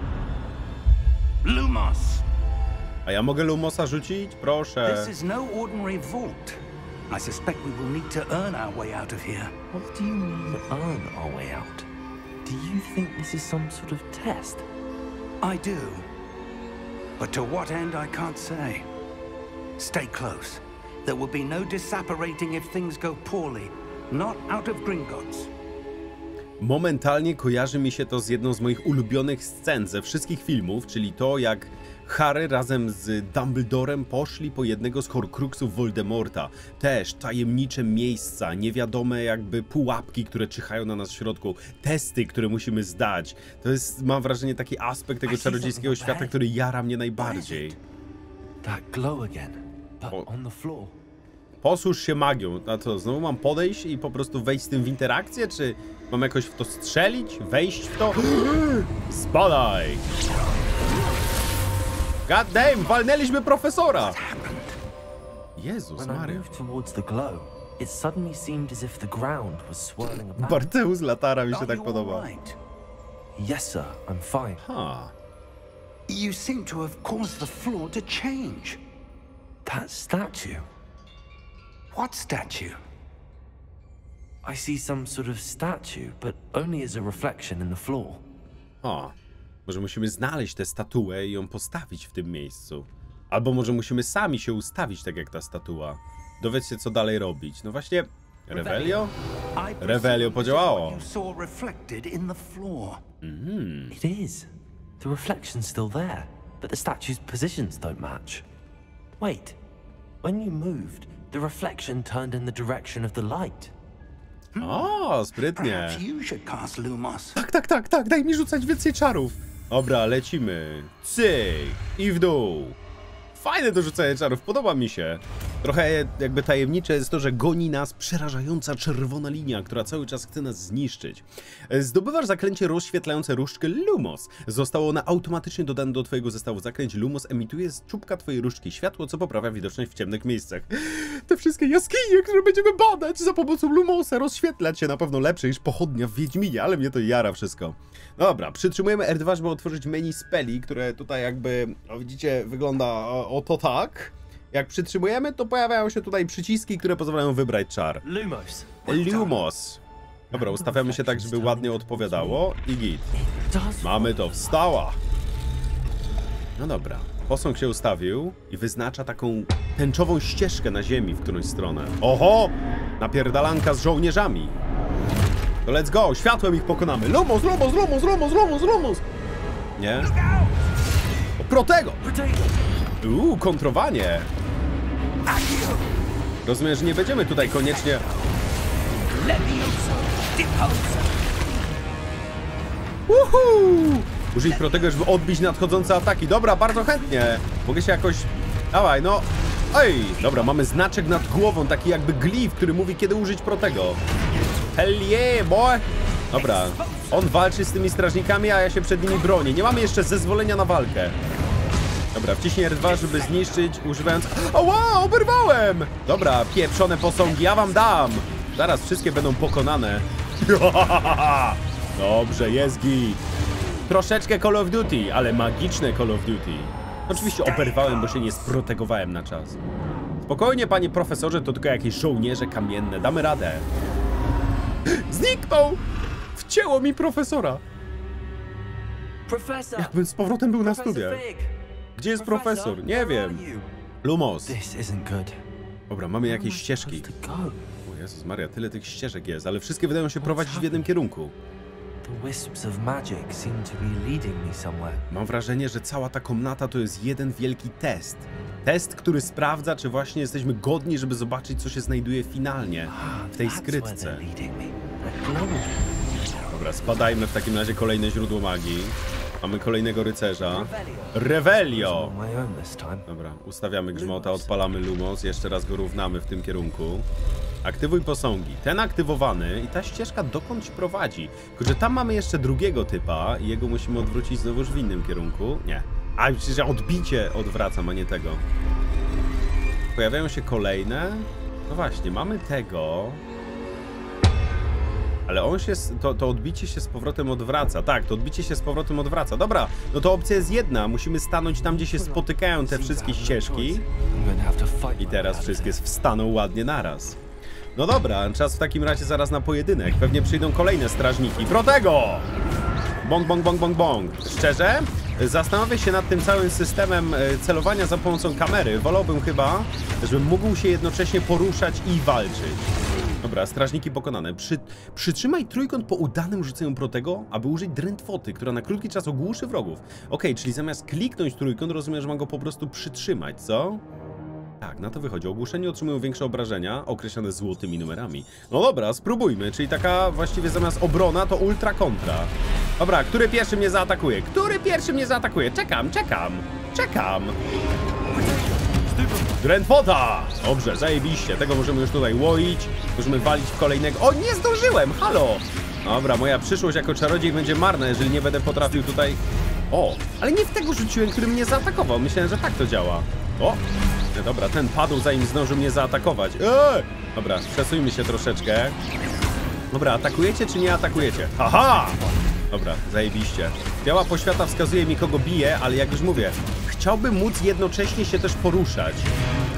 Lumos. A ja mogę Lumosa rzucić? Proszę. This is no ordinary vault. I suspect we will need to earn our way out of here. What do you mean, earn our way out? Do you think this is some sort of test? I do. But to what end, I can't say. Stay close. There will be no disapparating if things go poorly. Not out of Gringotts. Momentalnie kojarzy mi się to z jedną z moich ulubionych scen ze wszystkich filmów, czyli to, jak Harry razem z Dumbledorem poszli po jednego z Horcruxów Voldemorta. Też tajemnicze miejsca, niewiadome jakby pułapki, które czyhają na nas w środku, testy, które musimy zdać. To jest, mam wrażenie, taki aspekt tego czarodziejskiego świata, który jara mnie najbardziej. That glow again, but on the floor. Posłuż się magią. A co, znowu mam podejść i po prostu wejść z tym w interakcję, czy mam jakoś w to strzelić, wejść w to? Spadaj! God damn, walnęliśmy profesora! Jezus Maria. Barteus Latara mi się tak podoba. Yes, sir, I'm fine. Huh. You seem to have caused the floor to change. That statue. What statue? I see some sort of statue, but only as a reflection in the floor. O, może musimy znaleźć tę statuę i ją postawić w tym miejscu. Albo może musimy sami się ustawić tak jak ta statua. Dowiedz się, co dalej robić. No właśnie, Revelio? Revelio podziałało. Mm. It is. The reflection's still there, but the statue's positions don't match. Wait, when you moved, the reflection turned in the direction of the light. O, sprytnie. Perhaps you should cast Lumos. Tak, tak, tak, tak, daj mi rzucać więcej czarów. Dobra, lecimy. Cyk i w dół. Fajne to rzucanie czarów, podoba mi się. Trochę jakby tajemnicze jest to, że goni nas przerażająca czerwona linia, która cały czas chce nas zniszczyć. Zdobywasz zaklęcie rozświetlające różdżkę Lumos. Zostało one automatycznie dodane do twojego zestawu zaklęć. Lumos emituje z czubka twojej różdżki światło, co poprawia widoczność w ciemnych miejscach. Te wszystkie jaskinie, które będziemy badać za pomocą Lumosa, rozświetlać się na pewno lepsze niż pochodnia w Wiedźminie, ale mnie to jara wszystko. Dobra, przytrzymujemy R dwa, żeby otworzyć menu speli, które tutaj jakby, o, widzicie, wygląda o, oto tak. Jak przytrzymujemy, to pojawiają się tutaj przyciski, które pozwalają wybrać czar. Lumos. Lumos. Dobra, ustawiamy się tak, żeby ładnie odpowiadało i git. Mamy to, wstała. No dobra, posąg się ustawił i wyznacza taką tęczową ścieżkę na ziemi w którąś stronę. Oho! Napierdalanka z żołnierzami. To let's go, światłem ich pokonamy. Lumos, Lumos, Lumos, Lumos, Lumos, Lumos. Nie? O, Protego! Uuu, kontrowanie. Rozumiem, że nie będziemy tutaj koniecznie... Uhu! Użyj Protego, żeby odbić nadchodzące ataki. Dobra, bardzo chętnie. Mogę się jakoś... Dawaj, no... Ej! Dobra, mamy znaczek nad głową, taki jakby glif, który mówi, kiedy użyć Protego. Hell yeah, boy! Dobra, on walczy z tymi strażnikami, a ja się przed nimi bronię. Nie mamy jeszcze zezwolenia na walkę. Dobra, wciśnij R dwa, żeby zniszczyć, używając... Ała, oberwałem! Dobra, pieprzone posągi, ja wam dam! Zaraz wszystkie będą pokonane. Dobrze, jest git. Troszeczkę Call of Duty, ale magiczne Call of Duty. Oczywiście oberwałem, bo się nie sprotegowałem na czas. Spokojnie, panie profesorze, to tylko jakieś żołnierze kamienne. Damy radę. Zniknął! Wcięło mi profesora. Professor. Jakbym z powrotem był na studiach. Gdzie jest profesor? Nie wiem. Lumos. This isn't good. Dobra, mamy jakieś ścieżki. O Jezus Maria, tyle tych ścieżek jest, ale wszystkie wydają się prowadzić w jednym kierunku. The wisps of magic seem to be leading me somewhere. Mam wrażenie, że cała ta komnata to jest jeden wielki test. Test, który sprawdza, czy właśnie jesteśmy godni, żeby zobaczyć, co się znajduje finalnie w tej skrytce. Dobra, spadajmy w takim razie kolejne źródło magii. Mamy kolejnego rycerza. Revelio! Dobra, ustawiamy grzmota, odpalamy Lumos, jeszcze raz go równamy w tym kierunku. Aktywuj posągi. Ten aktywowany i ta ścieżka dokądś prowadzi. Tylko że tam mamy jeszcze drugiego typa i jego musimy odwrócić znowuż w innym kierunku. Nie. A, przecież ja odbicie odwracam, a nie tego. Pojawiają się kolejne. No właśnie, mamy tego. Ale on się, to, to odbicie się z powrotem odwraca. Tak, to odbicie się z powrotem odwraca. Dobra, no to opcja jest jedna. Musimy stanąć tam, gdzie się spotykają te wszystkie ścieżki. I teraz wszystkie wstaną ładnie naraz. No dobra, czas w takim razie zaraz na pojedynek. Pewnie przyjdą kolejne strażniki. Protego! Bong, bong, bong, bong, bong. Szczerze, zastanowię się nad tym całym systemem celowania za pomocą kamery. Wolałbym chyba, żebym mógł się jednocześnie poruszać i walczyć. Dobra, strażniki pokonane. Przy, przytrzymaj trójkąt po udanym rzuceniu Protego, aby użyć drętwoty, która na krótki czas ogłuszy wrogów. Okej, czyli zamiast kliknąć trójkąt, rozumiem, że mam go po prostu przytrzymać, co? Tak, na to wychodzi. Ogłuszeni otrzymują większe obrażenia, określone złotymi numerami. No dobra, spróbujmy, czyli taka właściwie zamiast obrona to ultra kontra. Dobra, który pierwszy mnie zaatakuje? Który pierwszy mnie zaatakuje? Czekam, czekam, czekam. Drętwota! Dobrze, zajebiście. Tego możemy już tutaj łoić. Możemy walić w kolejnego... O, nie zdążyłem! Halo! Dobra, moja przyszłość jako czarodziej będzie marna, jeżeli nie będę potrafił tutaj... O! Ale nie w tego rzuciłem, który mnie zaatakował. Myślałem, że tak to działa. O! No dobra, ten padł, zanim zdążył mnie zaatakować. Eee! Dobra, przesuńmy się troszeczkę. Dobra, atakujecie czy nie atakujecie? Haha! Dobra, zajebiście. Biała poświata wskazuje mi, kogo bije, ale jak już mówię, chciałbym móc jednocześnie się też poruszać.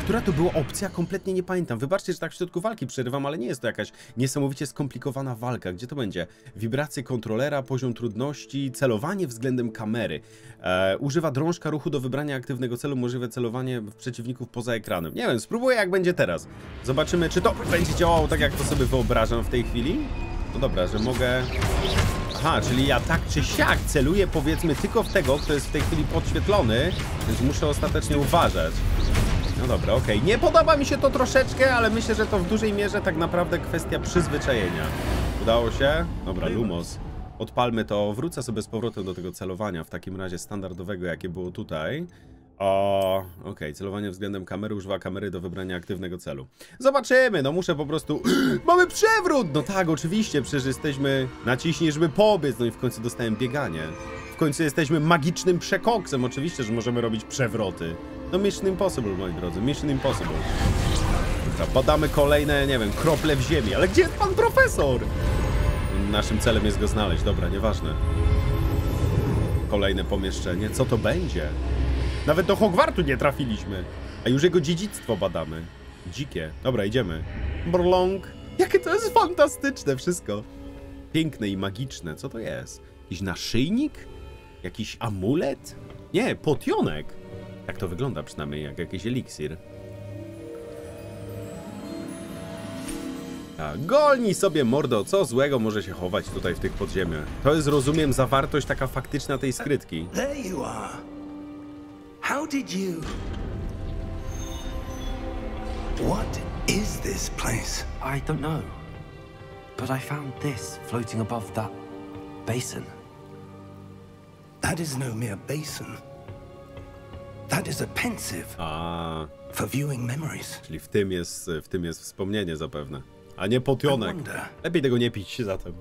Która to była opcja? Kompletnie nie pamiętam. Wybaczcie, że tak w środku walki przerywam, ale nie jest to jakaś niesamowicie skomplikowana walka. Gdzie to będzie? Wibracje kontrolera, poziom trudności, celowanie względem kamery. E, używa drążka ruchu do wybrania aktywnego celu, możliwe celowanie w przeciwników poza ekranem. Nie wiem, spróbuję jak będzie teraz. Zobaczymy, czy to będzie działało tak, jak to sobie wyobrażam w tej chwili. No dobra, że mogę... Aha, czyli ja tak czy siak celuję, powiedzmy, tylko w tego, kto jest w tej chwili podświetlony, więc muszę ostatecznie uważać. No dobra, okej. Okay. Nie podoba mi się to troszeczkę, ale myślę, że to w dużej mierze tak naprawdę kwestia przyzwyczajenia. Udało się? Dobra, Lumos. Odpalmy to. Wrócę sobie z powrotem do tego celowania, w takim razie standardowego, jakie było tutaj. O, okej, okay. Celowanie względem kamery, używa kamery do wybrania aktywnego celu. Zobaczymy, no muszę po prostu... Mamy przewrót! No tak, oczywiście, przecież jesteśmy... Naciśnij, żeby pobiec, no i w końcu dostałem bieganie. W końcu jesteśmy magicznym przekoksem, oczywiście, że możemy robić przewroty. No Mission Impossible, moi drodzy, Mission Impossible. Dobra, badamy kolejne, nie wiem, krople w ziemi, ale gdzie jest pan profesor? Naszym celem jest go znaleźć, dobra, nieważne. Kolejne pomieszczenie, co to będzie? Nawet do Hogwartu nie trafiliśmy, a już jego dziedzictwo badamy. Dzikie. Dobra, idziemy. Brlong. Jakie to jest fantastyczne wszystko. Piękne i magiczne. Co to jest? Jakiś naszyjnik? Jakiś amulet? Nie, potionek. Tak to wygląda przynajmniej, jak jakiś eliksir. A, golnij sobie mordo, co złego może się chować tutaj w tych podziemiach. To jest, rozumiem, zawartość taka faktyczna tej skrytki. There you are. How did you... What is this place? I don't know. But I found this floating above that basin. That is no mere basin. That is a pensive. A, for viewing memories. Czyli w tym jest, w tym jest wspomnienie zapewne. A nie potionek. Lepiej tego nie pić zatem.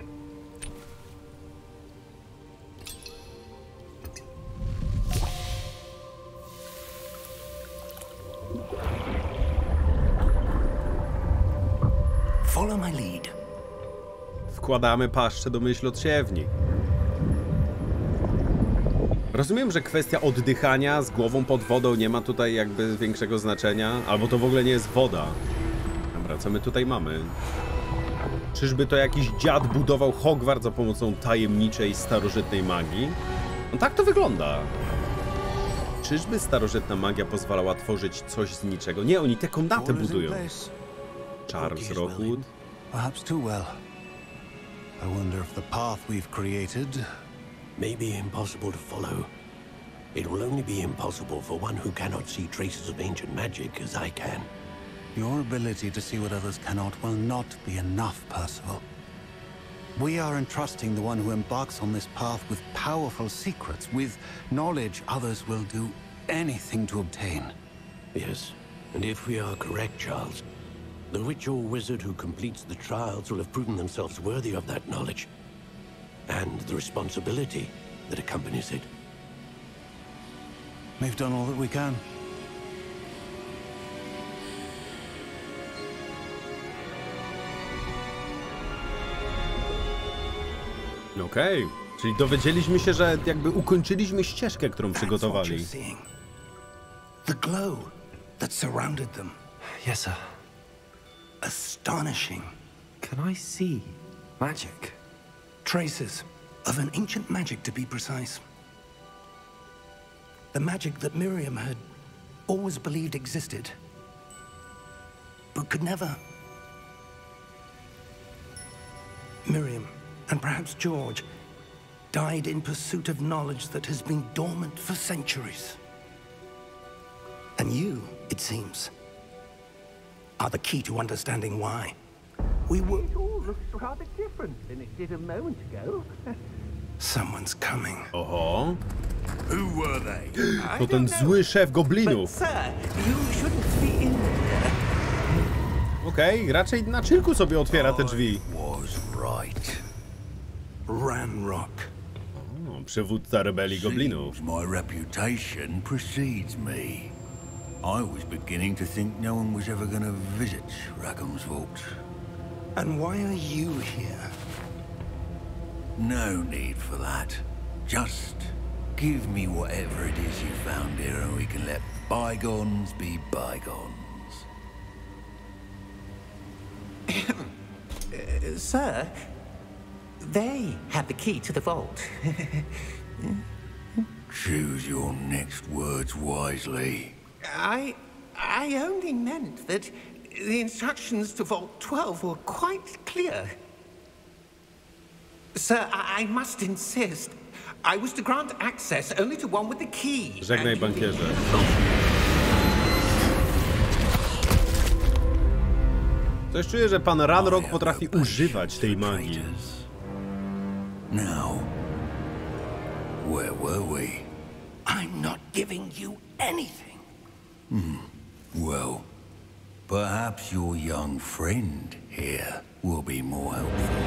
Follow my lead. Wkładamy paszczę do myślotrzeewni. Rozumiem, że kwestia oddychania z głową pod wodą nie ma tutaj jakby większego znaczenia, albo to w ogóle nie jest woda. Dobra, co my tutaj mamy? Czyżby to jakiś dziad budował Hogwart za pomocą tajemniczej, starożytnej magii? No tak to wygląda. Czyżby starożytna magia pozwalała tworzyć coś z niczego? Nie, oni te komnaty budują. Charles Rockwood. Perhaps too well. I wonder if the path we've created may be impossible to follow. It will only be impossible for one who cannot see traces of ancient magic as I can. Your ability to see what others cannot will not be enough, Percival. We are entrusting the one who embarks on this path with powerful secrets, with knowledge others will do anything to obtain. Yes, and if we are correct, Charles, the witch or wizard who completes the trials will have proven themselves worthy of that knowledge, and the responsibility that accompanies it. We've done all that we can. Okej, okay. Czyli dowiedzieliśmy się, że jakby ukończyliśmy ścieżkę, którą przygotowali. The glow that surrounded them. Yes, sir. Astonishing. Can I see magic? Traces of an ancient magic, to be precise. The magic that Miriam had always believed existed, but could never. Miriam, and perhaps George, died in pursuit of knowledge that has been dormant for centuries. And you, it seems, are the key to understanding why. We were... It all looks rather different than it did a moment ago. Someone's coming. Oho. Who were they? To ten zły szef goblinów. But, sir, you shouldn't be in there. Okej, okay, raczej na chillku sobie otwiera te drzwi. Was right. Ranrock. O, przywódca rebelii goblinów. My reputation precedes me. I was beginning to think no one was ever going to visit Rackham's Vault. And why are you here? No need for that. Just give me whatever it is you found here and we can let bygones be bygones. uh, sir, they have the key to the vault. Choose your next words wisely. I... I only meant that the instructions to Vault twelve were quite clear. Sir, I, I must insist. I was to grant access only to one with the key. Żegnaj, bankierze. Coś czuję, że pan Ranrock potrafi używać tej magii. Now, where were we? I'm not giving you anything. Hmm. Well, perhaps your young friend here will be more helpful.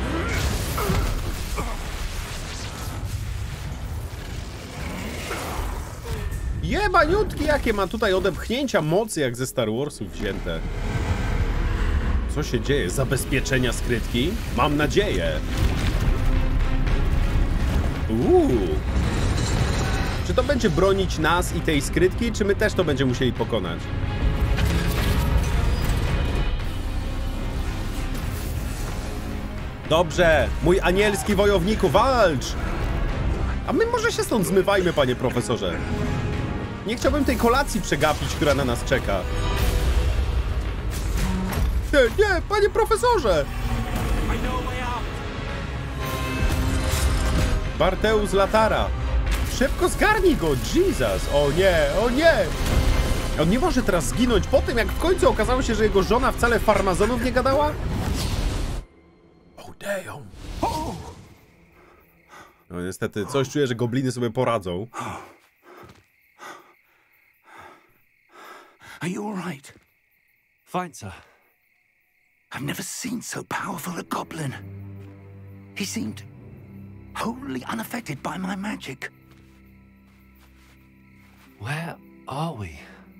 Jebaniutki, jakie ma tutaj odepchnięcia mocy, jak ze Star Warsów wzięte. Co się dzieje? Zabezpieczenia skrytki? Mam nadzieję. Uuu. Czy to będzie bronić nas i tej skrytki, czy my też to będziemy musieli pokonać? Dobrze, mój anielski wojowniku, walcz! A my może się stąd zmywajmy, panie profesorze. Nie chciałbym tej kolacji przegapić, która na nas czeka. Nie, nie, panie profesorze! Barteus Latara. Szybko zgarnij go, Jesus! O nie, o nie! On nie może teraz zginąć po tym, jak w końcu okazało się, że jego żona wcale farmazonów nie gadała? Oh damn! No niestety, coś czuję, że gobliny sobie poradzą. Are you all right? Fine, sir. I've never seen so powerful a goblin. He seemed wholly unaffected by my magic. Where are we?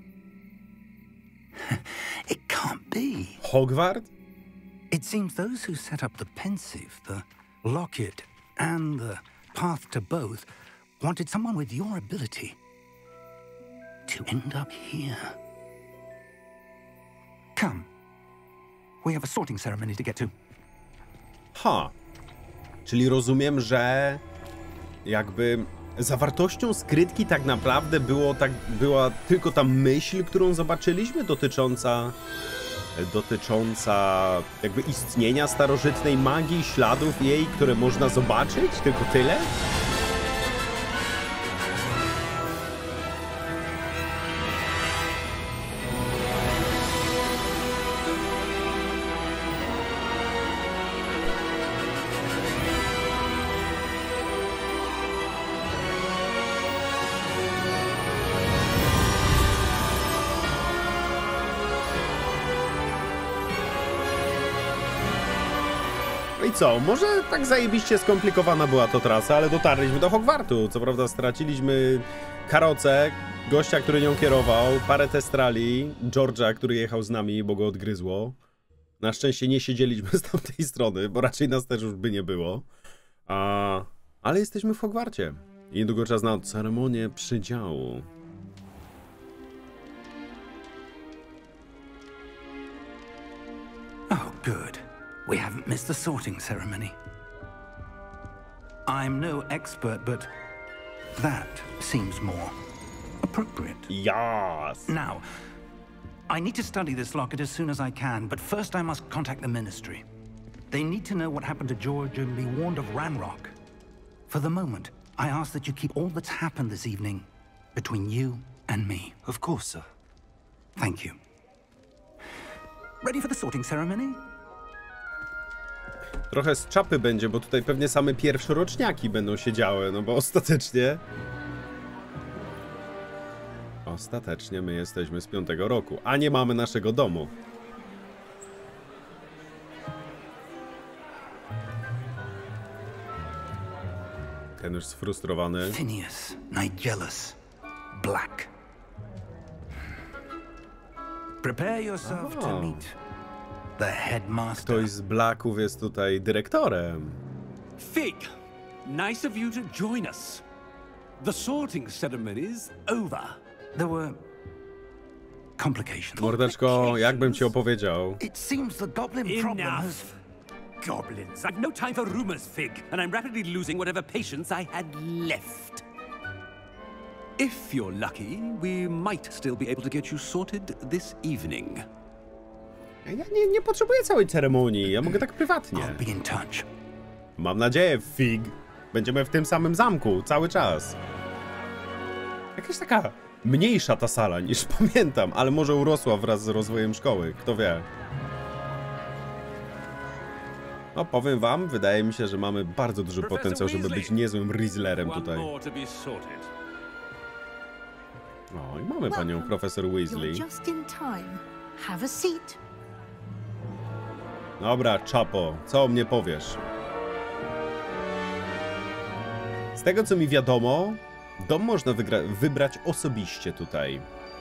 It can't be. Hogwart? It seems those who set up the Pensieve, the Locket, and the Path to Both wanted someone with your ability to end up here. Come. We have a sorting ceremony to get to. Ha. Czyli rozumiem, że jakby zawartością skrytki tak naprawdę było tak, była tylko ta myśl, którą zobaczyliśmy, dotycząca dotycząca jakby istnienia starożytnej magii, śladów jej, które można zobaczyć? Tylko tyle? I co? Może tak zajebiście skomplikowana była to trasa, ale dotarliśmy do Hogwartu. Co prawda straciliśmy karocę, gościa, który nią kierował, parę testrali, George'a, który jechał z nami, bo go odgryzło. Na szczęście nie siedzieliśmy z tamtej strony, bo raczej nas też już by nie było. A... Ale jesteśmy w Hogwarcie. I niedługo czas na ceremonię przydziału. Oh, good. We haven't missed the sorting ceremony. I'm no expert, but that seems more appropriate. Yes. Now, I need to study this locket as soon as I can, but first I must contact the Ministry. They need to know what happened to George and be warned of Ranrock. For the moment, I ask that you keep all that's happened this evening between you and me. Of course, sir. Thank you. Ready for the sorting ceremony? Trochę z czapy będzie, bo tutaj pewnie same pierwszoroczniaki będą się działy, no bo ostatecznie... Ostatecznie my jesteśmy z piątego roku, a nie mamy naszego domu. Ten już sfrustrowany. Phineas, Nigellus, Black. Prepare yourself to meet the headmaster. Ktoś z Blacków jest tutaj dyrektorem. Fig, nice of you to join us. The sorting ceremony's over. There were complications. Mordeczko, jakbym ci opowiedział. It seems the goblin problem has... Enough. Goblins. I've no time for rumors, Fig, and I'm rapidly losing whatever patience I had left. If you're lucky, we might still be able to get you sorted this evening. Ja nie, nie potrzebuję całej ceremonii, ja mogę tak prywatnie. I'll be in touch. Mam nadzieję, Fig. Będziemy w tym samym zamku cały czas. Jakaś taka mniejsza ta sala niż pamiętam, ale może urosła wraz z rozwojem szkoły, kto wie. No powiem wam, wydaje mi się, że mamy bardzo duży potencjał, żeby być niezłym Rizzlerem tutaj. O, i mamy panią profesor Weasley. Dobra, Chapo, co o mnie powiesz? Z tego co mi wiadomo, dom można wybrać osobiście tutaj.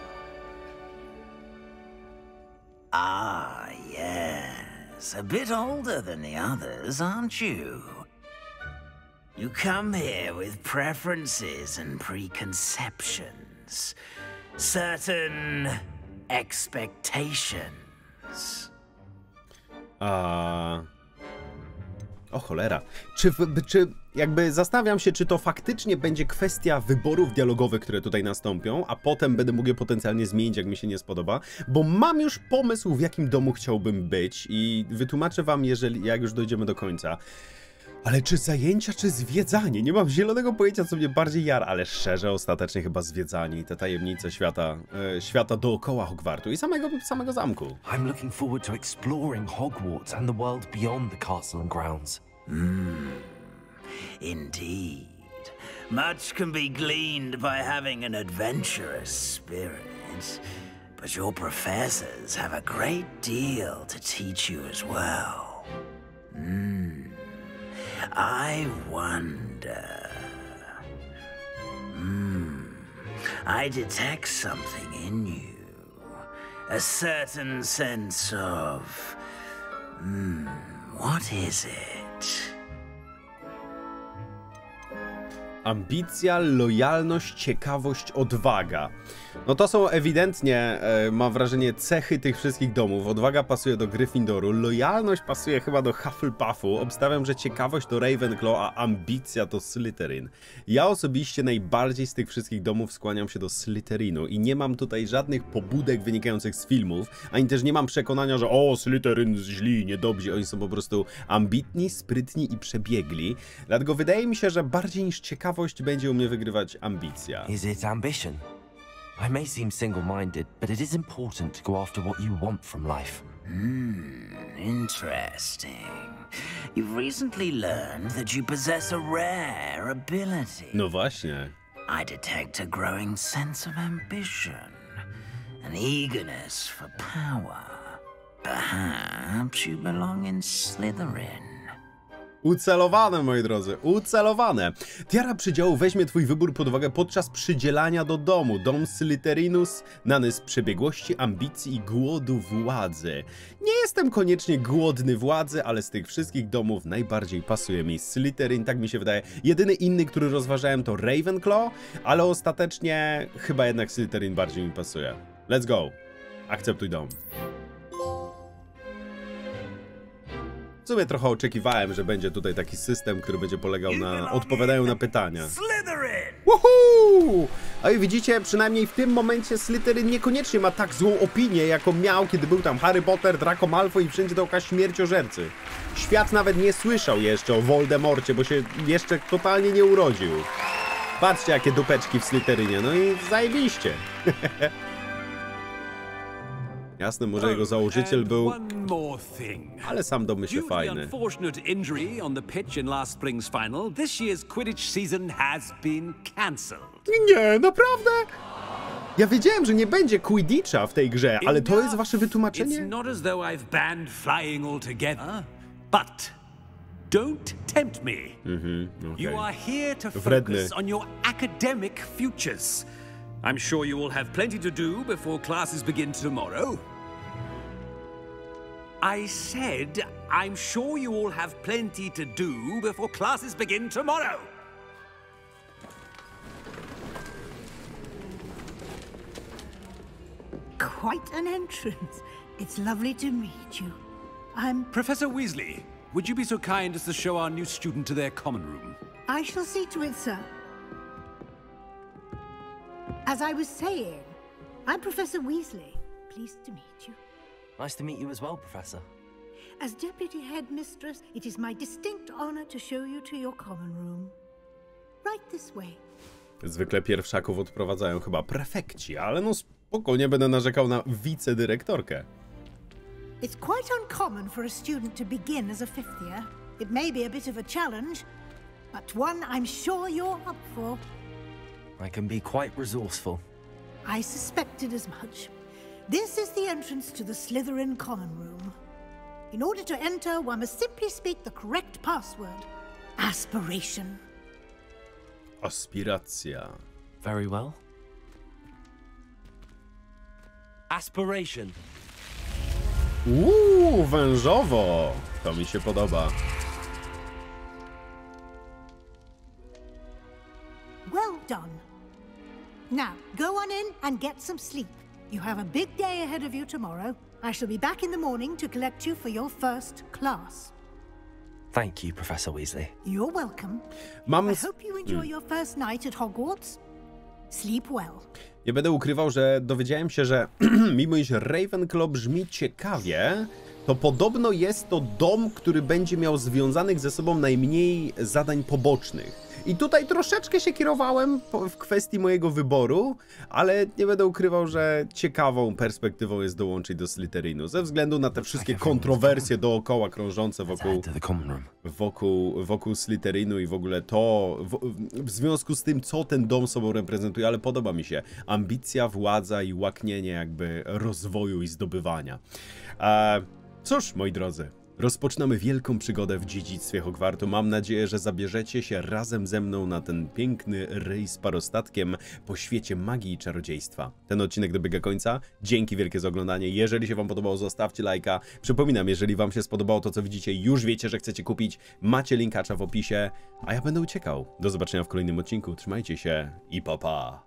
Ah, yes. A bit older than the others, aren't you? You come here with preferences and preconceptions. Certain expectations. A... O cholera. Czy, czy jakby zastanawiam się, czy to faktycznie będzie kwestia wyborów dialogowych, które tutaj nastąpią, a potem będę mógł je potencjalnie zmienić, jak mi się nie spodoba, bo mam już pomysł, w jakim domu chciałbym być i wytłumaczę wam, jeżeli, jak już dojdziemy do końca. Ale czy zajęcia, czy zwiedzanie? Nie mam zielonego pojęcia, co mnie bardziej jara, ale szczerze, ostatecznie chyba zwiedzanie i te tajemnice świata, e, świata dookoła Hogwartu i samego, samego zamku. I'm looking forward to exploring Hogwarts and the world beyond the castle and grounds. Hmm. Indeed. Much can be gleaned by having an adventurous spirit, but your professors have a great deal to teach you as well. Hmm. I wonder... Hmm... I detect something in you. A certain sense of... Hmm... What is it? Ambicja, lojalność, ciekawość, odwaga. No to są ewidentnie, e, mam wrażenie, cechy tych wszystkich domów. Odwaga pasuje do Gryffindoru, lojalność pasuje chyba do Hufflepuffu, obstawiam, że ciekawość to Ravenclaw, a ambicja to Slytherin. Ja osobiście najbardziej z tych wszystkich domów skłaniam się do Slytherinu i nie mam tutaj żadnych pobudek wynikających z filmów, ani też nie mam przekonania, że o, Slytherin źli, niedobrzy, oni są po prostu ambitni, sprytni i przebiegli. Dlatego wydaje mi się, że bardziej niż ciekawość będzie u mnie wygrywać ambicja. Is it ambition? I may seem single-minded, but it is important to go after what you want from life. Hmm, interesting. You've recently learned that you possess a rare ability. No właśnie. I detect a growing sense of ambition, an eagerness for power. Perhaps you belong in Slytherin. Ucelowane, moi drodzy, ucelowane. Tiara przydziału weźmie twój wybór pod uwagę podczas przydzielania do domu. Dom Slytherinus znany z przebiegłości, ambicji i głodu władzy. Nie jestem koniecznie głodny władzy, ale z tych wszystkich domów najbardziej pasuje mi Slytherin, tak mi się wydaje. Jedyny inny, który rozważałem, to Ravenclaw, ale ostatecznie chyba jednak Slytherin bardziej mi pasuje. Let's go. Akceptuj dom. W sumie trochę oczekiwałem, że będzie tutaj taki system, który będzie polegał na odpowiadaniu na pytania. Woohoo! A i widzicie, przynajmniej w tym momencie Slytherin niekoniecznie ma tak złą opinię, jaką miał, kiedy był tam Harry Potter, Draco Malfoy i wszędzie dookoła śmierciożercy. Świat nawet nie słyszał jeszcze o Voldemorcie, bo się jeszcze totalnie nie urodził. Patrzcie, jakie dupeczki w Slytherinie, no i zajebiście. Jasne, może jego założyciel był, ale sam domyśl fajny. Unfortunate injury on the pitch in last spring's final. This year's Quidditch season has been cancelled. Nie, naprawdę? Ja wiedziałem, że nie będzie Quidditcha w tej grze, ale to jest wasze wytłumaczenie? It's not as though I've banned flying altogether, but don't tempt me. Mhm, okay. You are here to Wredny. focus on your academic futures. I'm sure you will have plenty to do before classes begin tomorrow. I said, I'm sure you all have plenty to do before classes begin tomorrow. quite an entrance. It's lovely to meet you. I'm... Professor Weasley, would you be so kind as to show our new student to their common room? I shall see to it, sir. As I was saying, I'm Professor Weasley. Pleased to meet you. Nice to meet you as well, Professor. As Deputy Headmistress, it is my distinct honor to show you to your common room. Right this way. Zwykle pierwszaków odprowadzają chyba prefekci, ale no spokojnie będę narzekał na wicedyrektorkę. It's quite uncommon for a student to begin as a fifth year. It may be a bit of a challenge, but one I'm sure you're up for. I can be quite resourceful. I suspected as much. This is the entrance to the Slytherin common room. In order to enter, one must simply speak the correct password. Aspiration. Aspiracja. Very well. Aspiration. Uuu, wężowo. To mi się podoba. Well done. Now, go on in and get some sleep. You have a big day ahead of you tomorrow. I shall be back in the morning to collect you for your first class. Thank you, Professor Weasley. You're welcome. Mam... I hope you enjoy your first night at Hogwarts. Sleep well. Nie będę ukrywał, że dowiedziałem się, że mimo iż Ravenclaw brzmi ciekawie, to podobno jest to dom, który będzie miał związanych ze sobą najmniej zadań pobocznych. I tutaj troszeczkę się kierowałem w kwestii mojego wyboru, ale nie będę ukrywał, że ciekawą perspektywą jest dołączyć do Slytherinu, ze względu na te wszystkie kontrowersje dookoła krążące wokół, wokół, wokół Slytherinu i w ogóle to, w, w związku z tym, co ten dom sobą reprezentuje, ale podoba mi się ambicja, władza i łaknienie jakby rozwoju i zdobywania. E, cóż, moi drodzy, rozpoczynamy wielką przygodę w dziedzictwie Hogwartu. Mam nadzieję, że zabierzecie się razem ze mną na ten piękny rejs parostatkiem po świecie magii i czarodziejstwa. Ten odcinek dobiega końca. Dzięki wielkie za oglądanie. Jeżeli się wam podobało, zostawcie lajka. Przypominam, jeżeli wam się spodobało to, co widzicie, już wiecie, że chcecie kupić. Macie linkacza w opisie, a ja będę uciekał. Do zobaczenia w kolejnym odcinku. Trzymajcie się i pa pa!